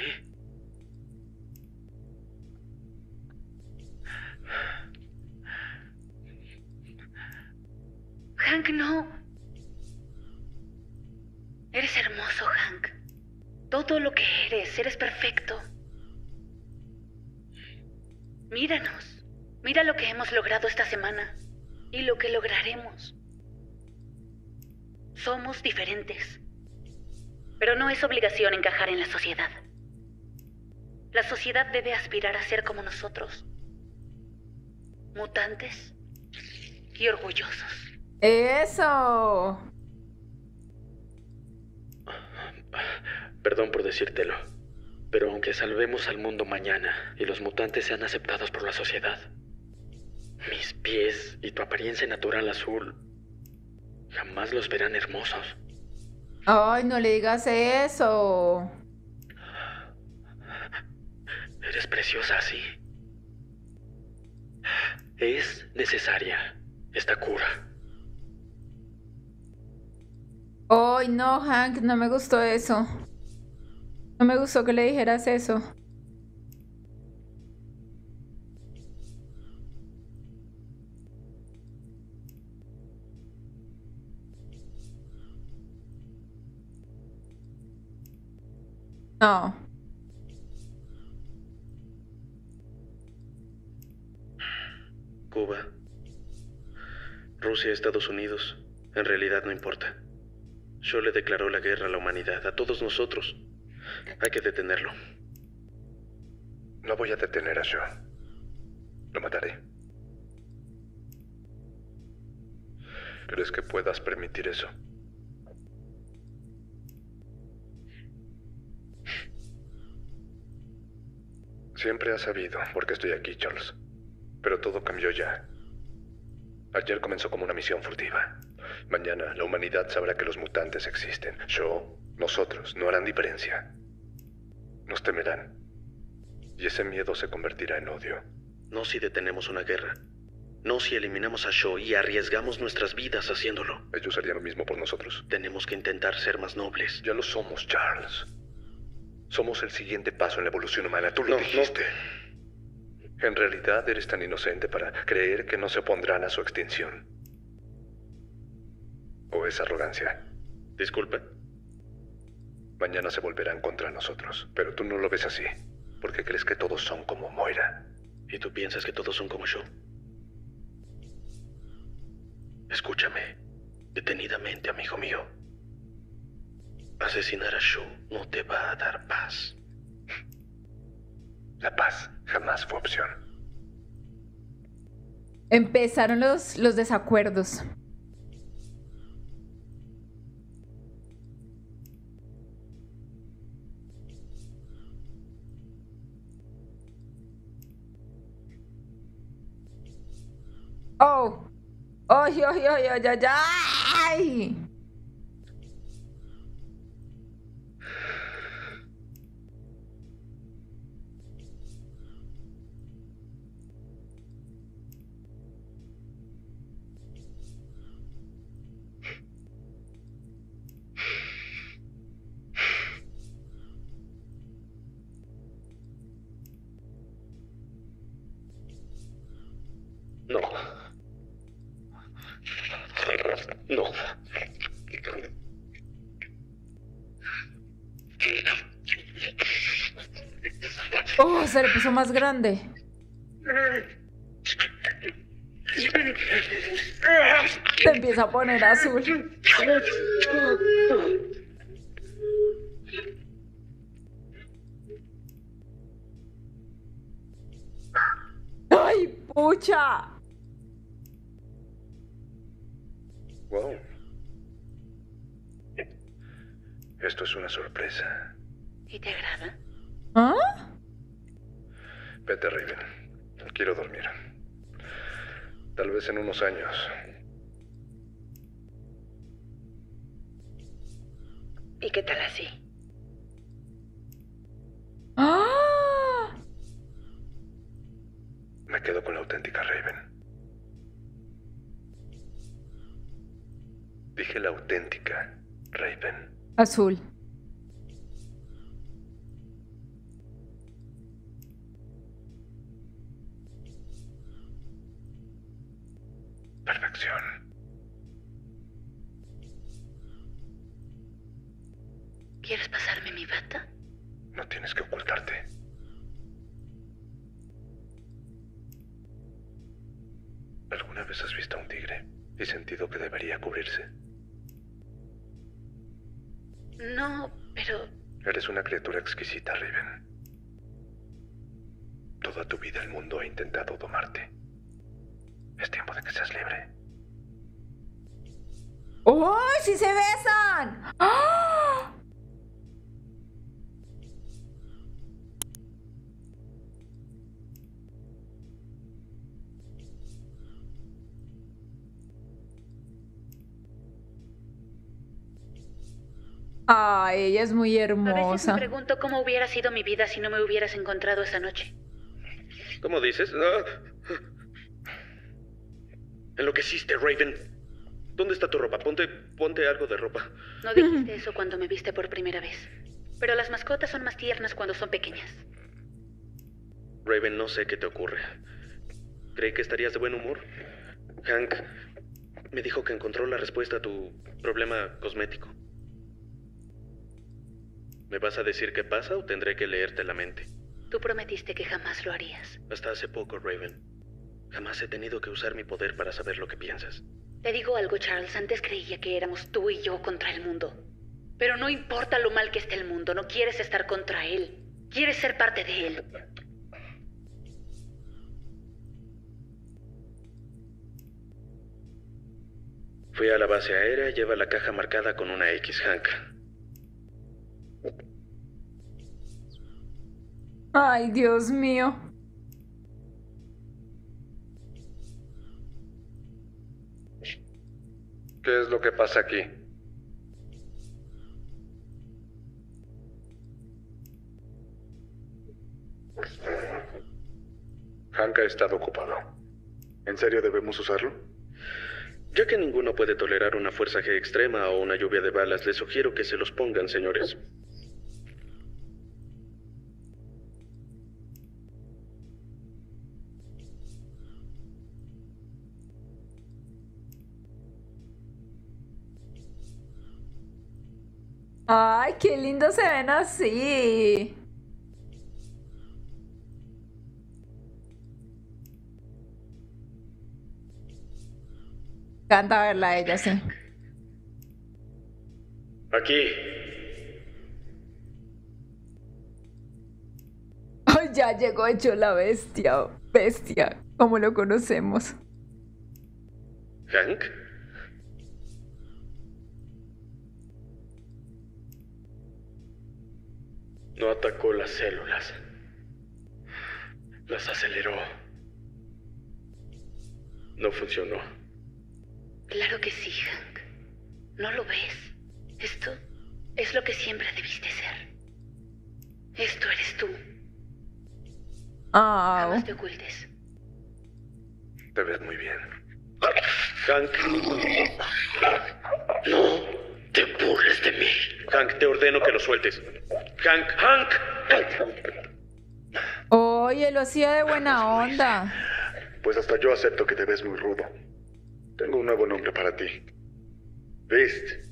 Speaker 8: Hank, no. Eres hermoso, Hank. Todo lo que eres, eres perfecto. Míranos. Mira lo que hemos logrado esta semana y lo que lograremos. Somos diferentes, pero no es obligación encajar en la sociedad. La sociedad debe aspirar a ser como nosotros, mutantes y orgullosos.
Speaker 1: ¡Eso!
Speaker 15: Perdón por decírtelo, pero aunque salvemos al mundo mañana y los mutantes sean aceptados por la sociedad, mis pies y tu apariencia natural azul jamás los verán hermosos.
Speaker 1: Ay, no le digas eso.
Speaker 15: Eres preciosa así. Es necesaria esta cura.
Speaker 1: Ay, no, Hank, no me gustó eso. No me gustó que le dijeras eso. No.
Speaker 6: Cuba, Rusia, Estados Unidos, en realidad no importa. Shaw le declaró la guerra a la humanidad, a todos nosotros. Hay que detenerlo.
Speaker 17: No voy a detener a Shaw. Lo mataré. ¿Crees que puedas permitir eso? Siempre has sabido por qué estoy aquí, Charles. Pero todo cambió ya. Ayer comenzó como una misión furtiva. Mañana la humanidad sabrá que los mutantes existen. Yo, nosotros, no harán diferencia. Nos temerán. Y ese miedo se convertirá en odio.
Speaker 6: No si detenemos una guerra. No si eliminamos a Shaw y arriesgamos nuestras vidas haciéndolo.
Speaker 17: Ellos harían lo mismo por nosotros.
Speaker 6: Tenemos que intentar ser más nobles.
Speaker 17: Ya lo somos, Charles. Somos el siguiente paso en la evolución humana. Tú lo
Speaker 6: No,
Speaker 17: dijiste. En realidad eres tan inocente para creer que no se opondrán a su extinción. ¿O es arrogancia?
Speaker 6: Disculpa.
Speaker 17: Mañana se volverán contra nosotros, pero tú no lo ves así, porque crees que todos son como Moira.
Speaker 6: ¿Y tú piensas que todos son como yo? Escúchame, detenidamente, amigo mío. Asesinar a Shaw no te va a dar paz.
Speaker 17: La paz jamás fue opción.
Speaker 1: Empezaron los, los desacuerdos. Oh. ¡Ay, ay, ay, ay, ay, ay!
Speaker 5: No. No.
Speaker 1: Oh, se le puso más grande. Se empieza a poner azul. ¡Ay, pucha!
Speaker 17: Wow. Esto es una sorpresa.
Speaker 8: ¿Y te agrada?
Speaker 1: ¿Ah?
Speaker 17: Vete, Raven. Quiero dormir. Tal vez en unos años.
Speaker 8: ¿Y qué tal así?
Speaker 1: ¡Ah!
Speaker 17: Me quedo con la auténtica Raven. Dije la auténtica Raven.
Speaker 1: Azul.
Speaker 17: Perfección.
Speaker 8: ¿Quieres pasarme mi bata?
Speaker 17: No tienes que ocultarte. ¿Alguna vez has visto a un tigre y sentido que debería cubrirse?
Speaker 8: No, pero...
Speaker 17: Eres una criatura exquisita, Raven. Toda tu vida el mundo ha intentado domarte. Es tiempo de que seas libre.
Speaker 1: ¡Oh, sí se besan! ¡Ah! Ay, ella es muy
Speaker 8: A veces me
Speaker 1: hermosa.
Speaker 8: pregunto cómo hubiera sido mi vida si no me hubieras encontrado esa noche.
Speaker 6: ¿Cómo dices? No. Enloqueciste, Raven. ¿Dónde está tu ropa? Ponte, ponte algo de ropa.
Speaker 8: No dijiste eso cuando me viste por primera vez. Pero las mascotas son más tiernas cuando son pequeñas.
Speaker 6: Raven, no sé qué te ocurre. Creí que estarías de buen humor. Hank me dijo que encontró la respuesta a tu problema cosmético. ¿Me vas a decir qué pasa o tendré que leerte la mente?
Speaker 8: Tú prometiste que jamás lo harías.
Speaker 6: Hasta hace poco, Raven. Jamás he tenido que usar mi poder para saber lo que piensas.
Speaker 8: Te digo algo, Charles. Antes creía que éramos tú y yo contra el mundo. Pero no importa lo mal que esté el mundo, no quieres estar contra él. Quieres ser parte de él.
Speaker 6: Fui a la base aérea, lleva la caja marcada con una X, Hank.
Speaker 1: Ay, Dios mío.
Speaker 17: ¿Qué es lo que pasa aquí? Hank ha estado ocupado.
Speaker 11: ¿En serio debemos usarlo?
Speaker 6: Ya que ninguno puede tolerar una fuerza G extrema o una lluvia de balas, les sugiero que se los pongan, señores.
Speaker 1: Ay, qué lindo se ven así. Canta verla a ella, sí.
Speaker 15: Aquí.
Speaker 1: Ay, ya llegó hecho la bestia. Bestia, como lo conocemos.
Speaker 6: ¿Hank?
Speaker 15: No atacó las células. Las aceleró. No funcionó.
Speaker 8: Claro que sí, Hank. ¿No lo ves? Esto es lo que siempre debiste ser. Esto eres tú.
Speaker 1: Ah.
Speaker 8: Jamás te ocultes.
Speaker 17: Te ves muy bien.
Speaker 6: Hank. No te burles de mí. Hank, te ordeno que lo sueltes. Hank, Hank.
Speaker 1: Oye, lo hacía de buena onda.
Speaker 11: Pues hasta yo acepto que te ves muy rudo. Tengo un nuevo nombre para ti. Beast.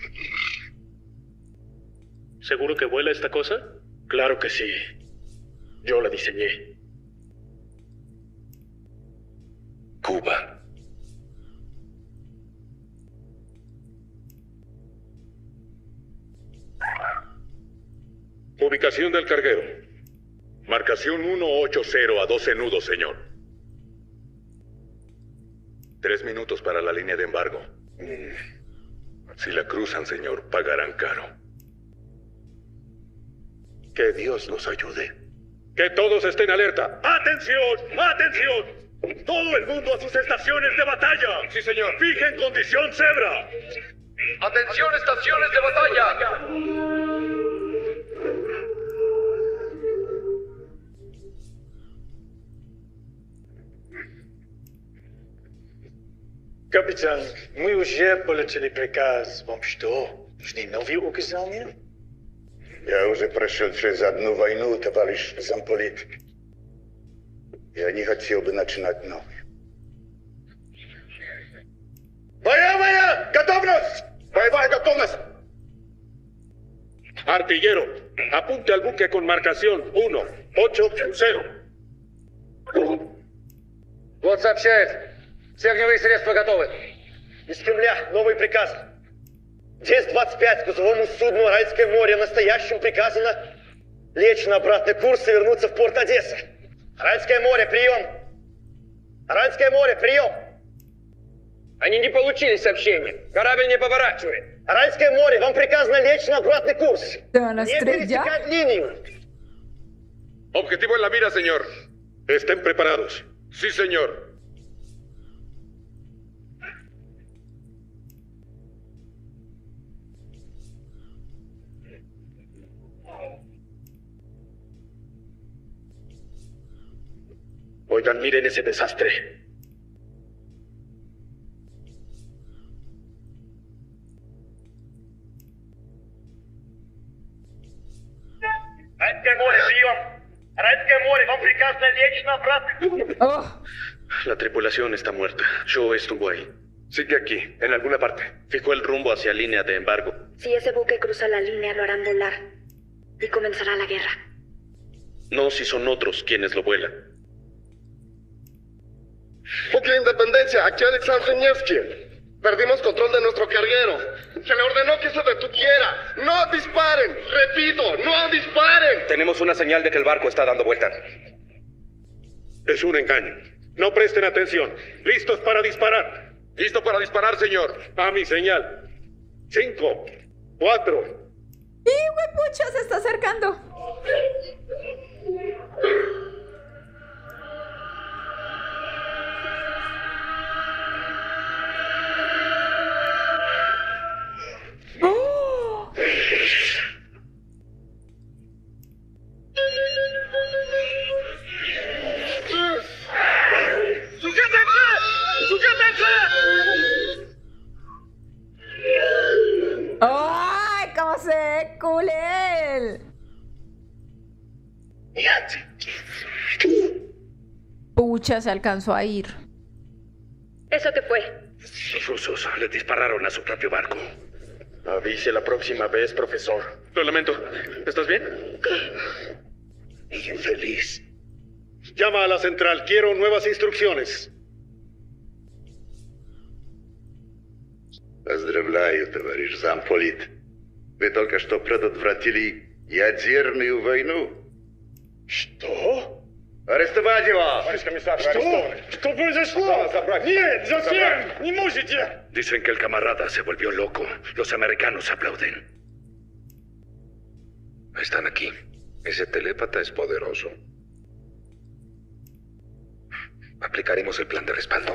Speaker 15: ¿Seguro que vuela esta cosa? Claro que sí. Yo la diseñé.
Speaker 12: Cuba.
Speaker 14: Ubicación del carguero. Marcación ciento ochenta a doce nudos, señor. Tres minutos para la línea de embargo. Si la cruzan, señor, pagarán caro.
Speaker 12: Que Dios nos ayude.
Speaker 14: ¡Que todos estén alerta! ¡Atención! ¡Atención! ¡Todo el mundo a sus estaciones de batalla! ¡Sí, señor! ¡Fijen condición cebra!
Speaker 10: ¡Atención, estaciones de batalla!
Speaker 22: Капитан, мы уже получили приказ. Вам что, нужны новые указания?
Speaker 23: Я уже прошел через одну войну, товарищ замполит. Я не хотел бы начинать новую.
Speaker 14: ¡Боевая готовность! ¡Боевая готовность! Artillero, apunte al buque con marcación uno ocho cero.
Speaker 10: Вот сообщает. Все огневые средства готовы.
Speaker 22: Из Кремля новый приказ. десять двадцать пять грузовому судну Аральское море настоящим приказано лечь на обратный курс и вернуться в порт Одесса. Аральское море, прием! Аральское море, прием!
Speaker 10: Они не получили сообщения. Корабль не поворачивает.
Speaker 22: Аральское море, вам приказано лечь на обратный курс.
Speaker 1: Не
Speaker 22: пересекать линию.
Speaker 14: Objetivo en la mira, señor. Estén preparados. Sí, señor.
Speaker 15: Oigan, miren ese desastre.
Speaker 1: Oh.
Speaker 6: La tripulación está muerta. Joe estuvo ahí.
Speaker 17: Sigue aquí, en alguna parte.
Speaker 6: Fijó el rumbo hacia línea de embargo.
Speaker 4: Si ese buque cruza la línea, lo harán volar. Y comenzará la guerra.
Speaker 6: No si son otros quienes lo vuelan.
Speaker 3: Buque Independencia, aquí Alexander Nevsky. Perdimos control de nuestro carguero. Se le ordenó que se detuviera. ¡No disparen! Repito, no disparen.
Speaker 12: Tenemos una señal de que el barco está dando vuelta.
Speaker 9: Es un engaño. No presten atención. ¿Listos para disparar?
Speaker 12: Listo para disparar, señor.
Speaker 9: A mi señal. Cinco, cuatro.
Speaker 1: ¡Y huepucha! Se está acercando. ¡Oh!
Speaker 3: ¡Sujétense! ¡Sujétense!
Speaker 1: ¡Ay! ¿Cómo se ve cool él? Pucha, se alcanzó a ir.
Speaker 7: ¿Eso qué fue?
Speaker 12: Los rusos le dispararon a su propio barco.
Speaker 6: Avise la próxima vez, profesor. Lo lamento. ¿Estás bien?
Speaker 12: Infeliz.
Speaker 9: Llama a la central. Quiero nuevas instrucciones.
Speaker 23: Поздравляю, товарищ замполит. Вы только что предотвратили ядерную войну.
Speaker 3: Что?
Speaker 23: Арестовать его!
Speaker 3: Товарищ комиссар, вы арестованы. Что произошло? Нет, зачем? Не можете.
Speaker 12: Dicen que el camarada se volvió loco. Los americanos aplauden.
Speaker 2: Están aquí. Ese telépata es poderoso. Aplicaremos el plan de respaldo.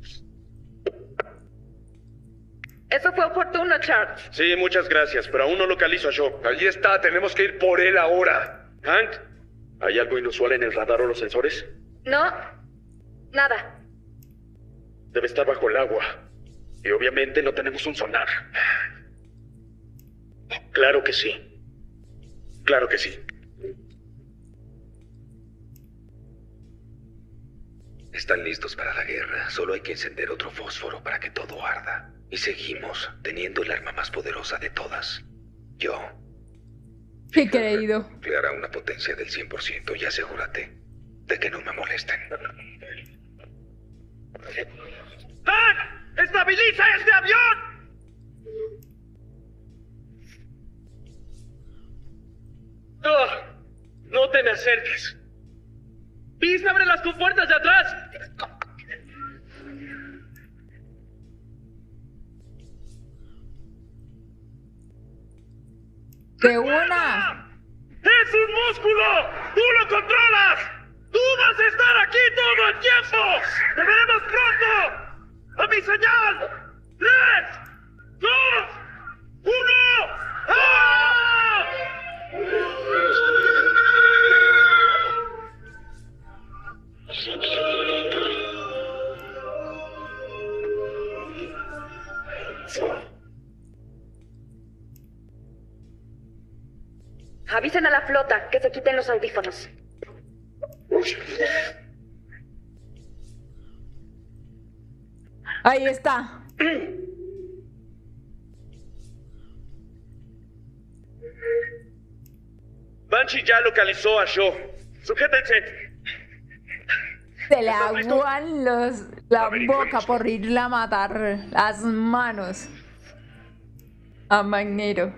Speaker 7: Eso fue oportuno, Charles.
Speaker 6: Sí, muchas gracias, pero aún no localizo a Joe.
Speaker 17: Allí está, tenemos que ir por él ahora.
Speaker 6: Hank, ¿hay algo inusual en el radar o los sensores?
Speaker 7: No, nada.
Speaker 6: Debe estar bajo el agua. Y obviamente no tenemos un sonar. Claro que sí. Claro que sí.
Speaker 2: Están listos para la guerra. Solo hay que encender otro fósforo para que todo arda. Y seguimos teniendo el arma más poderosa de todas. Yo.
Speaker 1: Qué creído.
Speaker 2: Creará una potencia del cien por ciento y asegúrate de que no me molesten.
Speaker 3: ¡Hank! ¡Estabiliza este avión!
Speaker 16: ¡Oh! ¡No te me acerques! ¡Pis, abre las compuertas de atrás!
Speaker 1: ¡Qué buena!
Speaker 3: ¡Es un músculo! ¡Tú lo controlas! ¡Tú vas a estar aquí todo el tiempo! ¡Te veremos pronto! ¡A mi señal! ¡Tres! ¡Dos! ¡Uno! ¡Ah!
Speaker 7: Avisen a la flota que se quiten los audífonos.
Speaker 1: Ahí está.
Speaker 6: Banshee ya localizó a Joe. ¡Sujétense!
Speaker 1: Se le aguan los, la boca por irle a matar las manos a Magneto.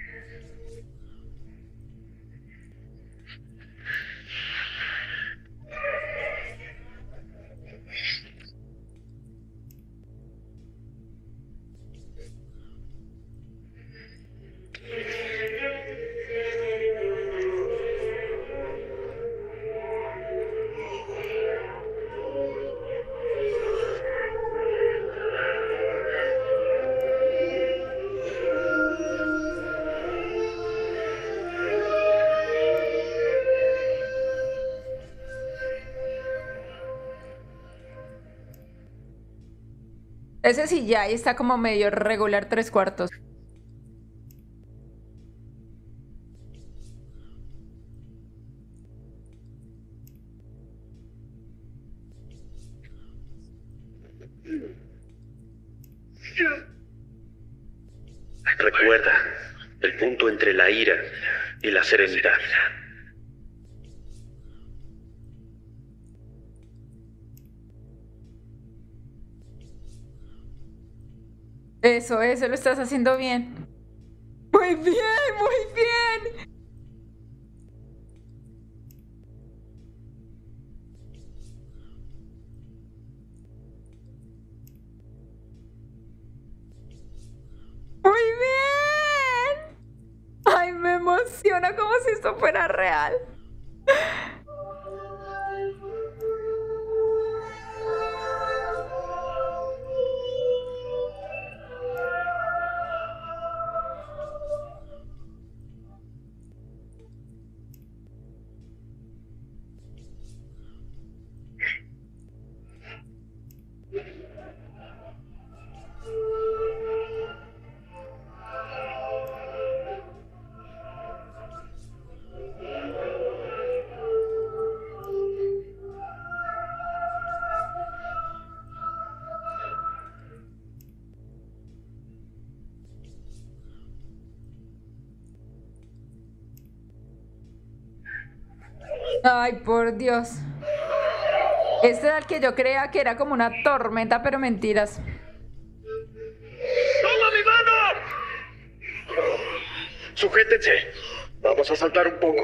Speaker 1: Ese sí ya ahí está como medio regular tres cuartos.
Speaker 15: Recuerda, el punto entre la ira y la serenidad.
Speaker 1: Eso, eso, lo estás haciendo bien. Muy bien, muy bien. Muy bien. Ay, me emociona como si esto fuera real. Ay, por Dios. Este era el que yo creía que era como una tormenta, pero mentiras.
Speaker 3: ¡Toma mi mano!
Speaker 12: Sujétense. Vamos a saltar un poco.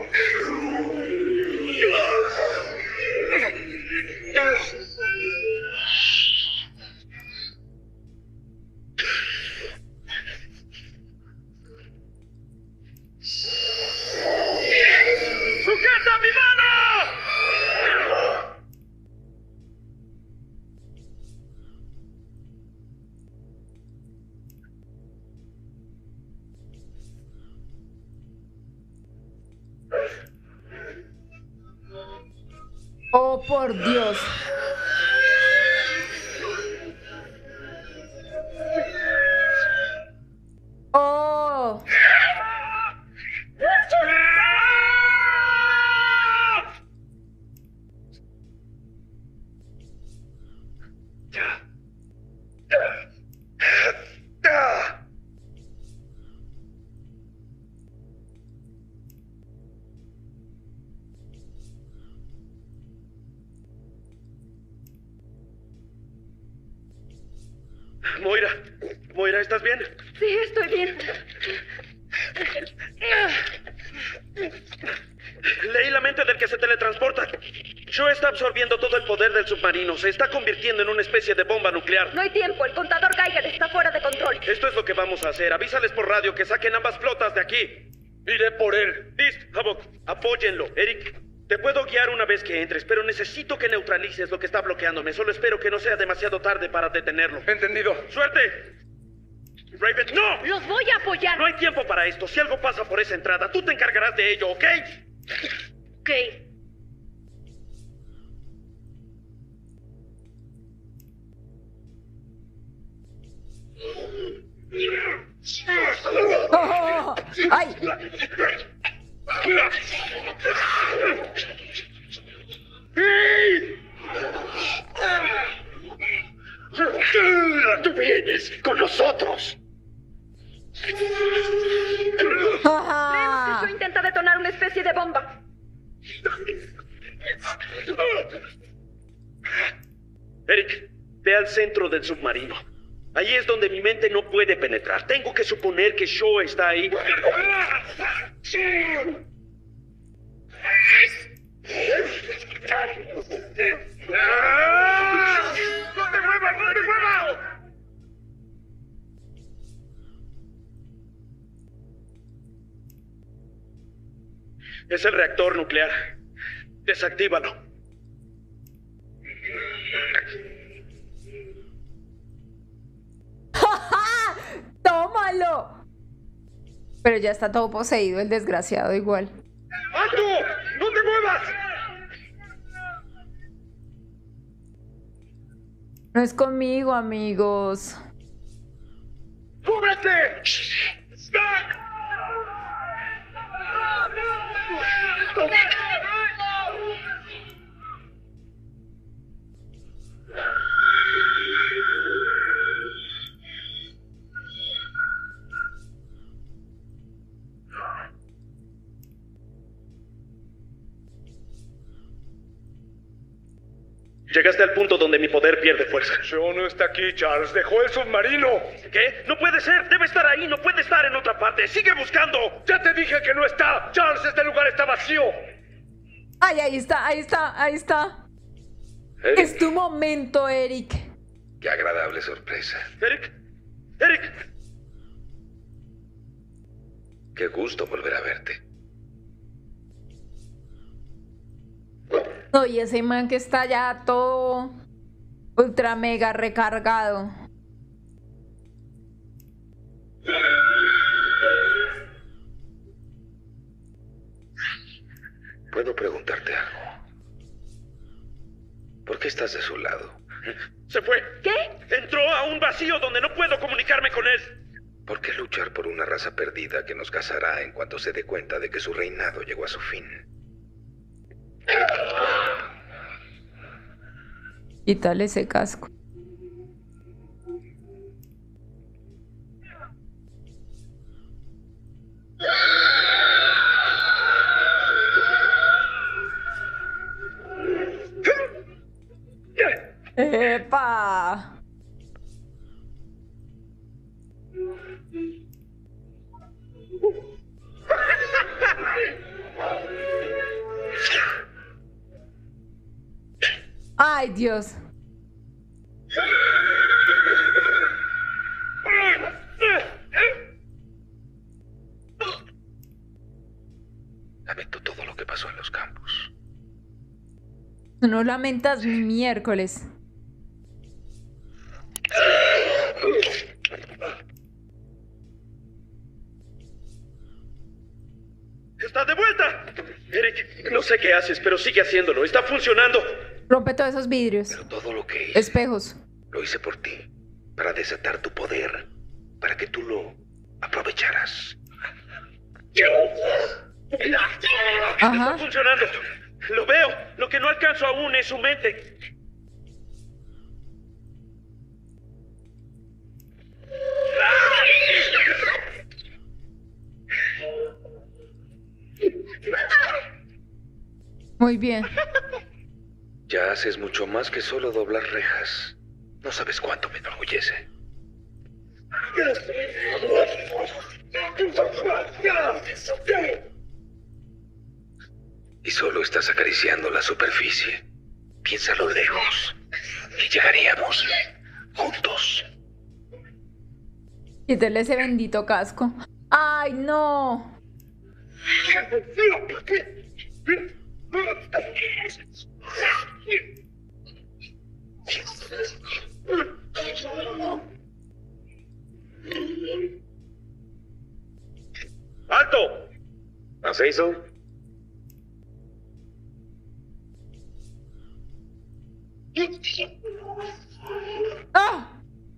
Speaker 3: ¡Sujeta mi mano!
Speaker 1: Oh, por Dios. Oh.
Speaker 15: Moira, Moira, ¿estás bien?
Speaker 7: Sí, estoy bien.
Speaker 15: Leí la mente del que se teletransporta. Joe está absorbiendo todo el poder del submarino. Se está convirtiendo en una especie de bomba nuclear.
Speaker 7: No hay tiempo. El contador Geiger está fuera de control.
Speaker 15: Esto es lo que vamos a hacer. Avísales por radio que saquen ambas flotas de aquí. Iré por él. Dist, Havok, apóyenlo. Eric, te puedo guiar una vez que entres, pero necesito que neutralices lo que está bloqueándome. Solo espero que no sea demasiado tarde para detenerlo.
Speaker 17: Entendido.
Speaker 15: ¡Suerte! Raven, ¡no!
Speaker 8: ¡Los voy a apoyar!
Speaker 15: No hay tiempo para esto. Si algo pasa por esa entrada, tú te encargarás de ello, ¿ok?
Speaker 8: Ok.
Speaker 1: Oh, ¡ay!
Speaker 12: ¡Tú vienes con nosotros!
Speaker 7: Creemos que Joe intenta detonar una especie de bomba.
Speaker 15: Eric, ve al centro del submarino. Ahí es donde mi mente no puede penetrar. Tengo que suponer que Joe está ahí.
Speaker 3: ¡No te muevas, no te muevas!
Speaker 15: Es el reactor nuclear. Desactívalo.
Speaker 1: ¡Tómalo! Pero ya está todo poseído el desgraciado igual.
Speaker 3: ¡Alto! ¡No te muevas!
Speaker 1: No es conmigo, amigos.
Speaker 3: ¡Cúbrete!
Speaker 15: Llegaste al punto donde mi poder pierde fuerza.
Speaker 12: Sean no está aquí, Charles. Dejó el submarino.
Speaker 3: ¿Qué? No puede ser. Debe estar ahí. No puede estar en otra parte. Sigue buscando.
Speaker 12: Ya te dije que no está. Charles, este lugar está vacío.
Speaker 1: Ay, ahí está, ahí está, ahí está.
Speaker 2: Eric.
Speaker 1: Es tu momento, Eric.
Speaker 2: Qué agradable sorpresa.
Speaker 3: Eric. Eric.
Speaker 2: Qué gusto volver a verte.
Speaker 1: No, y ese man que está ya todo ultra mega recargado.
Speaker 2: ¿Puedo preguntarte algo? ¿Por qué estás de su lado?
Speaker 3: Se fue.
Speaker 7: ¿Qué?
Speaker 3: Entró a un vacío donde no puedo comunicarme con él.
Speaker 2: ¿Por qué luchar por una raza perdida que nos cazará en cuanto se dé cuenta de que su reinado llegó a su fin?
Speaker 1: Quítale ese casco. ¡Epa! ¡Ay, Dios!
Speaker 2: Lamento todo lo que pasó en los campos.
Speaker 1: No lamentas ni miércoles.
Speaker 3: ¡Está de vuelta! Eric, no sé qué haces, pero sigue haciéndolo. Está funcionando.
Speaker 1: Rompe todos esos vidrios.
Speaker 2: Pero todo lo que hice,
Speaker 1: espejos.
Speaker 2: Lo hice por ti. Para desatar tu poder. Para que tú lo aprovecharas.
Speaker 1: Ajá.
Speaker 3: Está funcionando. Lo veo. Lo que no alcanzo aún es su mente.
Speaker 1: Muy bien.
Speaker 2: Ya haces mucho más que solo doblar rejas. No sabes cuánto me enorgullece. Y solo estás acariciando la superficie. Piénsalo lejos. Y llegaríamos juntos.
Speaker 1: Quítale ese bendito casco. ¡Ay, no!
Speaker 3: ¡Alto!
Speaker 5: ¿A Cecil?
Speaker 1: ¡Ah!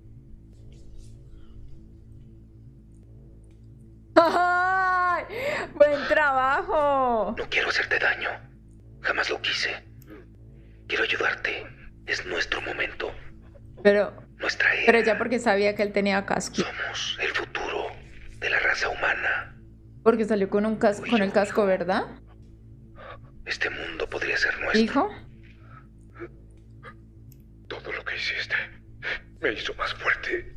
Speaker 1: ¡Ay! ¡Buen trabajo!
Speaker 2: No quiero hacerte daño. Jamás lo quise. Quiero ayudarte. Es nuestro momento.
Speaker 1: Pero...
Speaker 2: Nuestra era.
Speaker 1: Pero ya porque sabía que él tenía casco.
Speaker 2: Somos el futuro de la raza humana.
Speaker 1: Porque salió con un casco, con el casco, ¿verdad?
Speaker 2: Este mundo podría ser nuestro.
Speaker 1: ¿Hijo?
Speaker 17: Todo lo que hiciste me hizo más fuerte.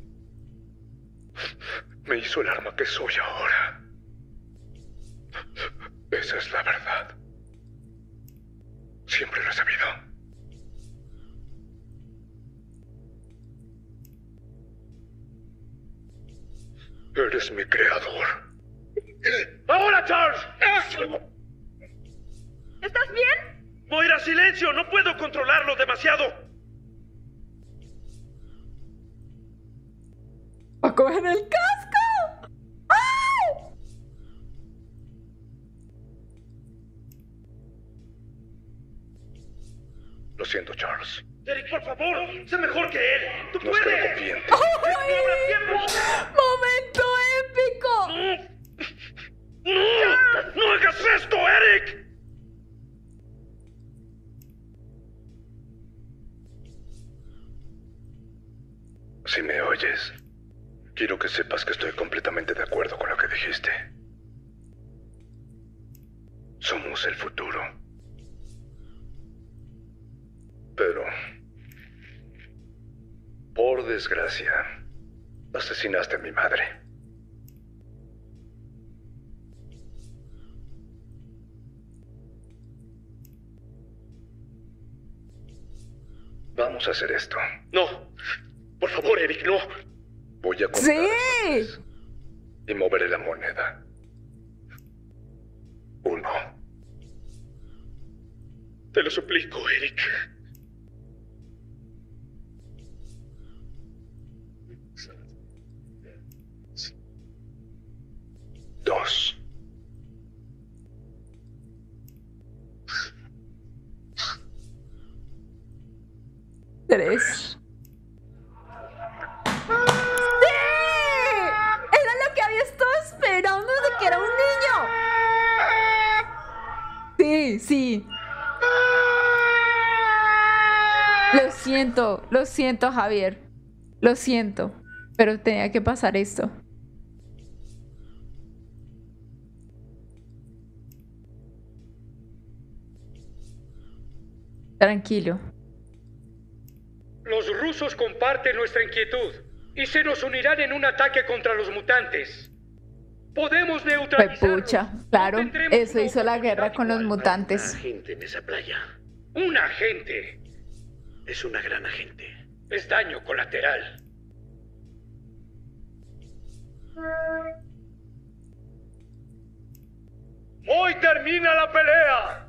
Speaker 17: Me hizo el arma que soy ahora. Esa es la verdad. Siempre lo he sabido. Eres mi creador.
Speaker 3: ¡Ahora, Charles!
Speaker 7: ¿Estás bien?
Speaker 3: Moira, silencio. No puedo controlarlo demasiado.
Speaker 1: ¡Va a coger el casco! ¡Ay!
Speaker 17: Lo siento, Charles.
Speaker 3: Eric, por favor, sé mejor que él. ¡Tú
Speaker 17: No
Speaker 3: puedes!
Speaker 17: espero confiante.
Speaker 1: ¡Ay! ¡Momento épico!
Speaker 3: ¡No! ¡No hagas esto, Eric!
Speaker 17: Si me oyes, quiero que sepas que estoy completamente de acuerdo con lo que dijiste. Somos el futuro. Pero, por desgracia, asesinaste a mi madre. Vamos a hacer esto.
Speaker 12: No. Por favor, Eric, no.
Speaker 17: Voy a contar
Speaker 1: ¡Sí!
Speaker 17: y moveré la moneda. Uno.
Speaker 12: Te lo suplico, Eric.
Speaker 17: Dos.
Speaker 1: Tres. ¡Sí! Era lo que había estado esperando desde que era un niño. Sí, sí. Lo siento, lo siento, Javier. Lo siento, pero tenía que pasar esto. Tranquilo.
Speaker 13: Los rusos comparten nuestra inquietud y se nos unirán en un ataque contra los mutantes. Podemos neutralizarlos.
Speaker 1: Pucha, claro, eso hizo la guerra con los mutantes.
Speaker 12: Una agente en esa playa.
Speaker 13: Un agente.
Speaker 12: Es una gran agente.
Speaker 13: Es daño colateral.
Speaker 3: ¡Hoy termina la pelea!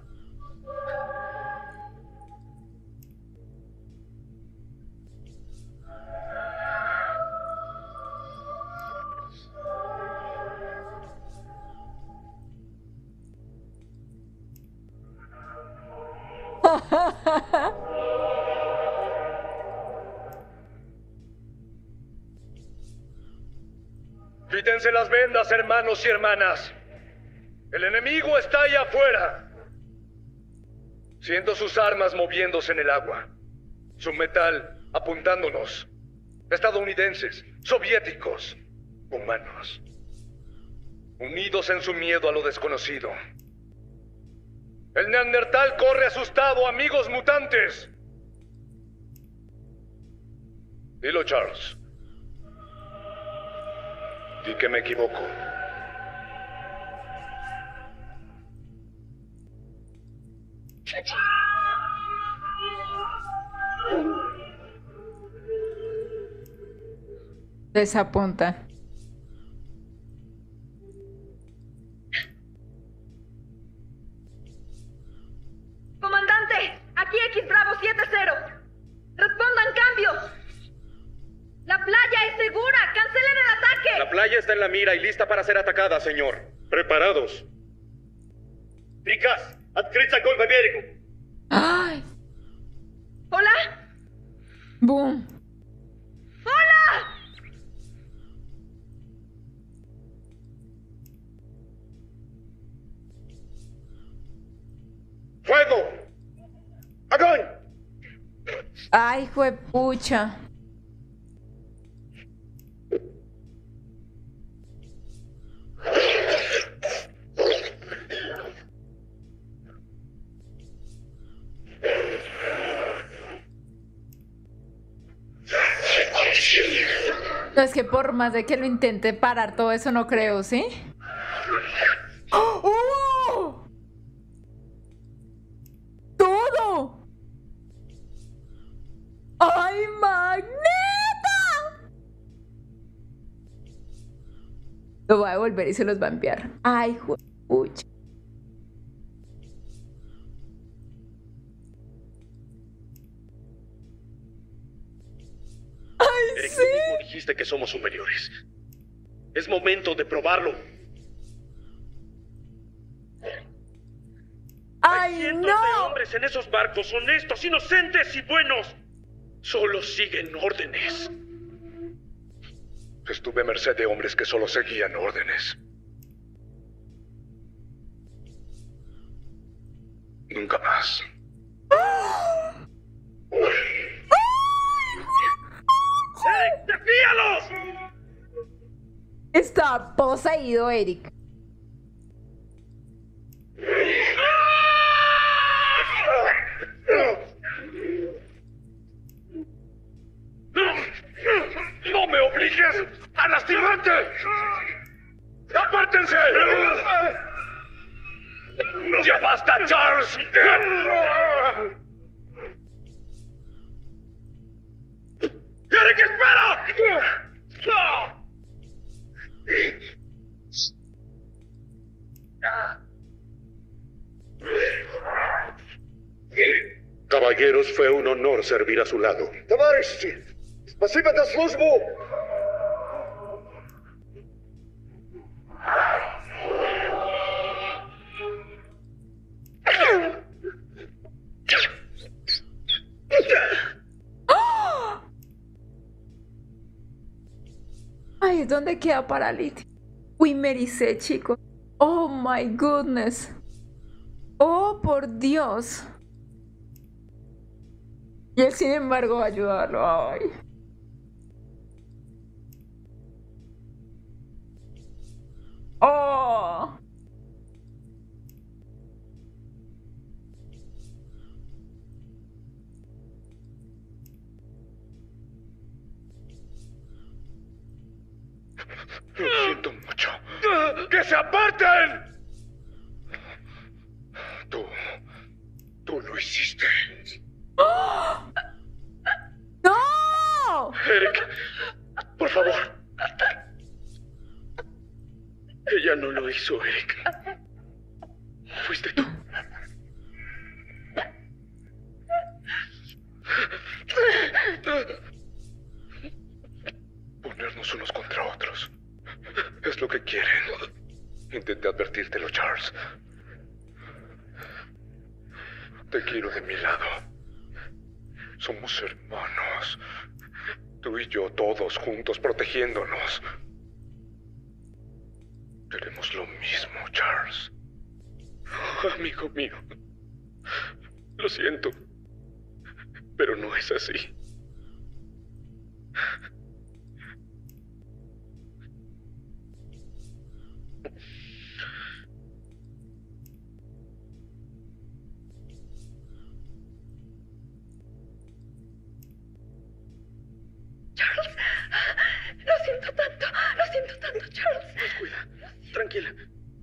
Speaker 3: Quítense las vendas, hermanos y hermanas. El enemigo está allá afuera. Siento sus armas moviéndose en el agua. Su metal apuntándonos. Estadounidenses, soviéticos, humanos. Unidos en su miedo a lo desconocido. El Neandertal corre asustado, amigos mutantes. Dilo, Charles.
Speaker 17: Di que me equivoco.
Speaker 1: Desapunta.
Speaker 7: Comandante, aquí X Bravo siete cero. Respondan cambio. La playa es segura. Cancelen el ataque.
Speaker 6: La playa está en la mira y lista para ser atacada, señor.
Speaker 9: Preparados.
Speaker 3: Prikaz, открыть огонь по берегу.
Speaker 1: ¡Ay!
Speaker 7: Hola.
Speaker 1: ¡Boom!
Speaker 7: ¡Hola!
Speaker 9: ¡Fuego! ¡Agón!
Speaker 1: ¡Ay, juepucha! No, es que por más de que lo intente parar todo eso, no creo, ¿sí? ¡Oh! ¡Todo! ¡Ay, Magneto! Lo va a devolver y se los va a enviar. ¡Ay, juepucha!
Speaker 12: Eric, tú mismo dijiste que somos superiores. Es momento de probarlo.
Speaker 1: ¡Ay,
Speaker 12: Hay cientos
Speaker 1: no!
Speaker 12: de hombres en esos barcos, honestos, inocentes y buenos. Solo siguen órdenes.
Speaker 17: Estuve a merced de hombres que solo seguían órdenes. Nunca más.
Speaker 3: ¡Desvíalos!
Speaker 1: Está poseído, Eric.
Speaker 3: lastimarte! ¡Apártense! ¡Ya basta, Charles! ¡Eric, espera!
Speaker 9: Caballeros, fue un honor servir a su lado.
Speaker 22: Товарищи, спасибо за службу!
Speaker 1: Ay, ¿dónde queda paralítico? Uy, me ericé, chicos. Oh my goodness. Oh, por Dios. Y él, sin embargo, va a ayudarlo. Ay. Oh.
Speaker 3: Lo siento mucho. ¡Que se aparten! Tú... Tú lo hiciste.
Speaker 1: ¡No!
Speaker 6: Eric, por favor. Ella no lo hizo, Eric. Fuiste tú.
Speaker 17: Ponernos unos contra otros. Es lo que quieren. Intenté advertírtelo, Charles. Te quiero de mi lado. Somos hermanos. Tú y yo, todos juntos, protegiéndonos. Queremos lo mismo, Charles.
Speaker 6: Oh, amigo mío. Lo siento. Pero no es así.
Speaker 7: Charles, lo siento tanto, lo siento tanto, Charles.
Speaker 6: Descuida, tranquila.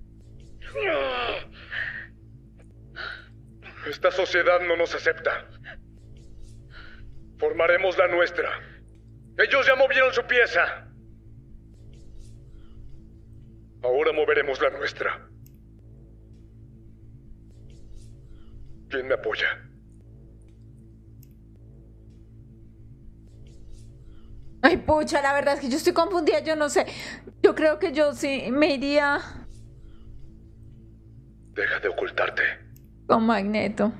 Speaker 17: Esta sociedad no nos acepta. Formaremos la nuestra. Ellos ya movieron su pieza. Ahora moveremos la nuestra. ¿Quién me apoya?
Speaker 1: Ay, pucha, la verdad es que yo estoy confundida, yo no sé. Yo creo que yo sí me iría
Speaker 17: Deja de ocultarte.
Speaker 1: con Magneto.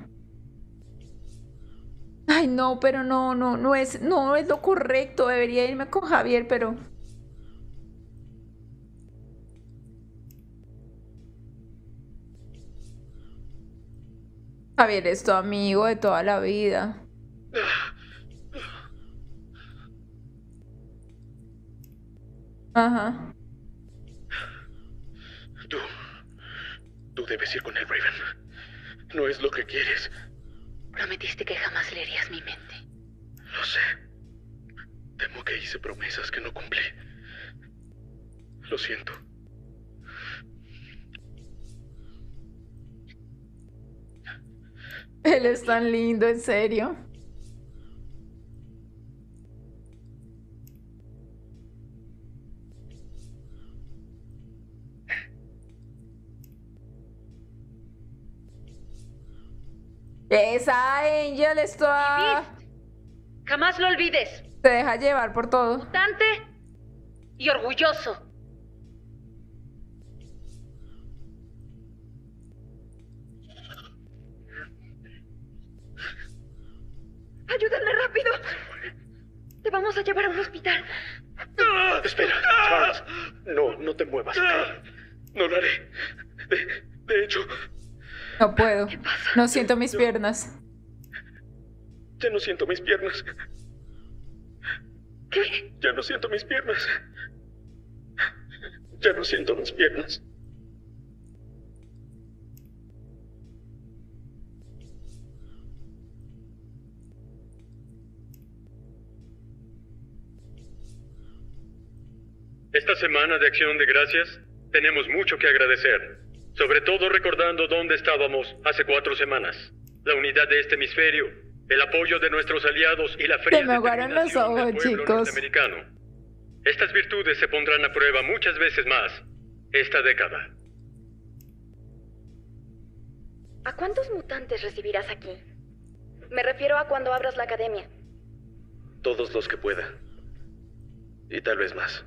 Speaker 1: Ay, no, pero no, no, no es, no es lo correcto. Debería irme con Javier, pero... Javier es tu amigo de toda la vida. Ajá.
Speaker 6: Tú... Tú debes ir con el Raven. No es lo que quieres.
Speaker 8: Prometiste que jamás leerías mi mente.
Speaker 6: Lo sé. Temo que hice promesas que no cumplí. Lo siento.
Speaker 1: Él es tan lindo, en serio. Esa Angel es toda...
Speaker 8: Jamás lo olvides.
Speaker 1: Se deja llevar por todo.
Speaker 8: Mutante y orgulloso.
Speaker 7: ¡Ayúdenme rápido! Te vamos a llevar a un hospital.
Speaker 6: Espera, Charles. No, no te muevas. No lo haré. De, de hecho...
Speaker 1: No puedo. No siento mis piernas.
Speaker 6: Ya no siento mis piernas.
Speaker 7: ¿Qué?
Speaker 6: Ya no siento mis piernas. Ya no siento mis piernas.
Speaker 21: esta semana de Acción de Gracias, tenemos mucho que agradecer. Sobre todo recordando dónde estábamos hace cuatro semanas. La unidad de este hemisferio, el apoyo de nuestros aliados y la fría
Speaker 1: Se me aguaron los
Speaker 21: determinación
Speaker 1: ojos,
Speaker 21: del pueblo
Speaker 1: chicos.
Speaker 21: norteamericano. Estas virtudes se pondrán a prueba muchas veces más esta década.
Speaker 7: ¿A cuántos mutantes recibirás aquí? Me refiero a cuando abras la academia.
Speaker 6: Todos los que pueda. Y tal vez más.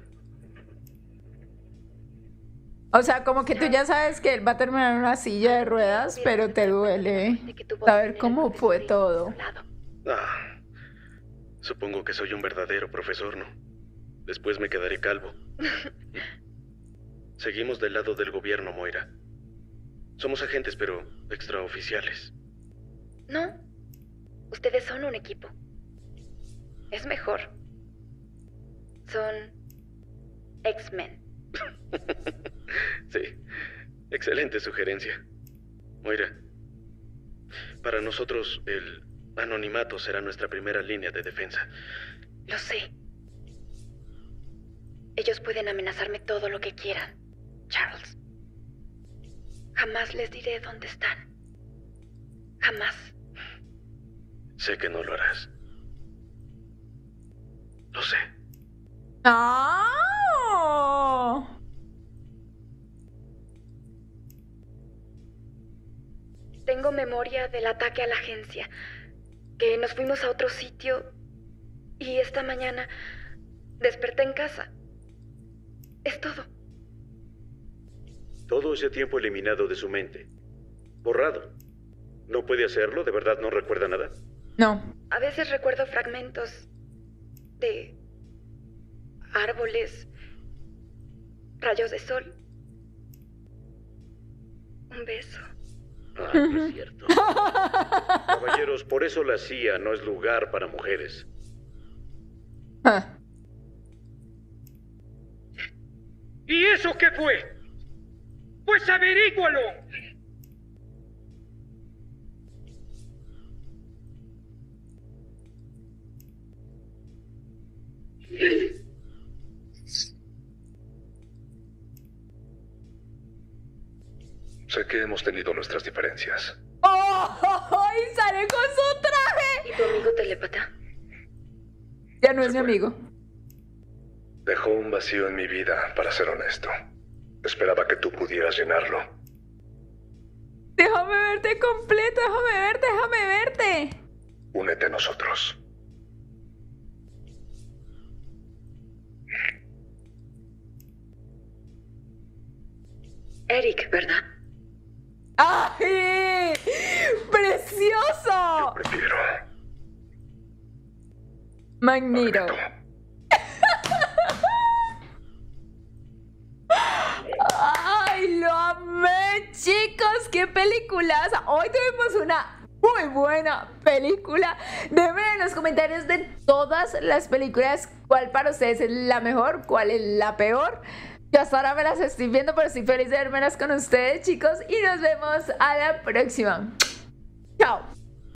Speaker 1: O sea, como que tú ya sabes que él va a terminar en una silla de ruedas, pero te duele saber cómo fue todo.
Speaker 6: Ah, supongo que soy un verdadero profesor, ¿no? Después me quedaré calvo. Seguimos del lado del gobierno, Moira. Somos agentes, pero extraoficiales.
Speaker 7: No, ustedes son un equipo. Es mejor. Son X-Men.
Speaker 6: Sí, excelente sugerencia. Moira, para nosotros el anonimato será nuestra primera línea de defensa.
Speaker 7: Lo sé. Ellos pueden amenazarme todo lo que quieran, Charles. Jamás les diré dónde están. Jamás.
Speaker 6: Sé que no lo harás. Lo sé.
Speaker 1: ¡Ah!
Speaker 7: Tengo memoria del ataque a la agencia, que nos fuimos a otro sitio y esta mañana desperté en casa. Es todo.
Speaker 18: Todo ese tiempo eliminado de su mente. Borrado. ¿No puede hacerlo? ¿De verdad no recuerda nada?
Speaker 1: No.
Speaker 7: A veces recuerdo fragmentos de árboles, rayos de sol, un beso.
Speaker 18: Ah, no es cierto. Caballeros, por eso la C I A no es lugar para mujeres.
Speaker 1: Ah.
Speaker 13: ¿Y eso qué fue? Pues averígualo.
Speaker 17: Sé que hemos tenido nuestras diferencias.
Speaker 1: ¡Oh! ¡Y sale con su traje!
Speaker 4: ¿Y tu amigo telépata?
Speaker 1: Ya no es mi amigo.
Speaker 17: Dejó un vacío en mi vida, para ser honesto. Esperaba que tú pudieras llenarlo.
Speaker 1: Déjame verte completo, déjame verte, déjame verte.
Speaker 17: Únete a nosotros.
Speaker 4: Eric, ¿verdad?
Speaker 1: ¡Ay! ¡Precioso!
Speaker 17: Prefiero.
Speaker 1: Magneto. ¡Ay, lo amé, chicos! ¡Qué peliculaza! Hoy tuvimos una muy buena película. Déjenme en los comentarios de todas las películas cuál para ustedes es la mejor, cuál es la peor. Yo hasta ahora me las estoy viendo, pero estoy feliz de vermelas con ustedes, chicos. Y nos vemos a la próxima.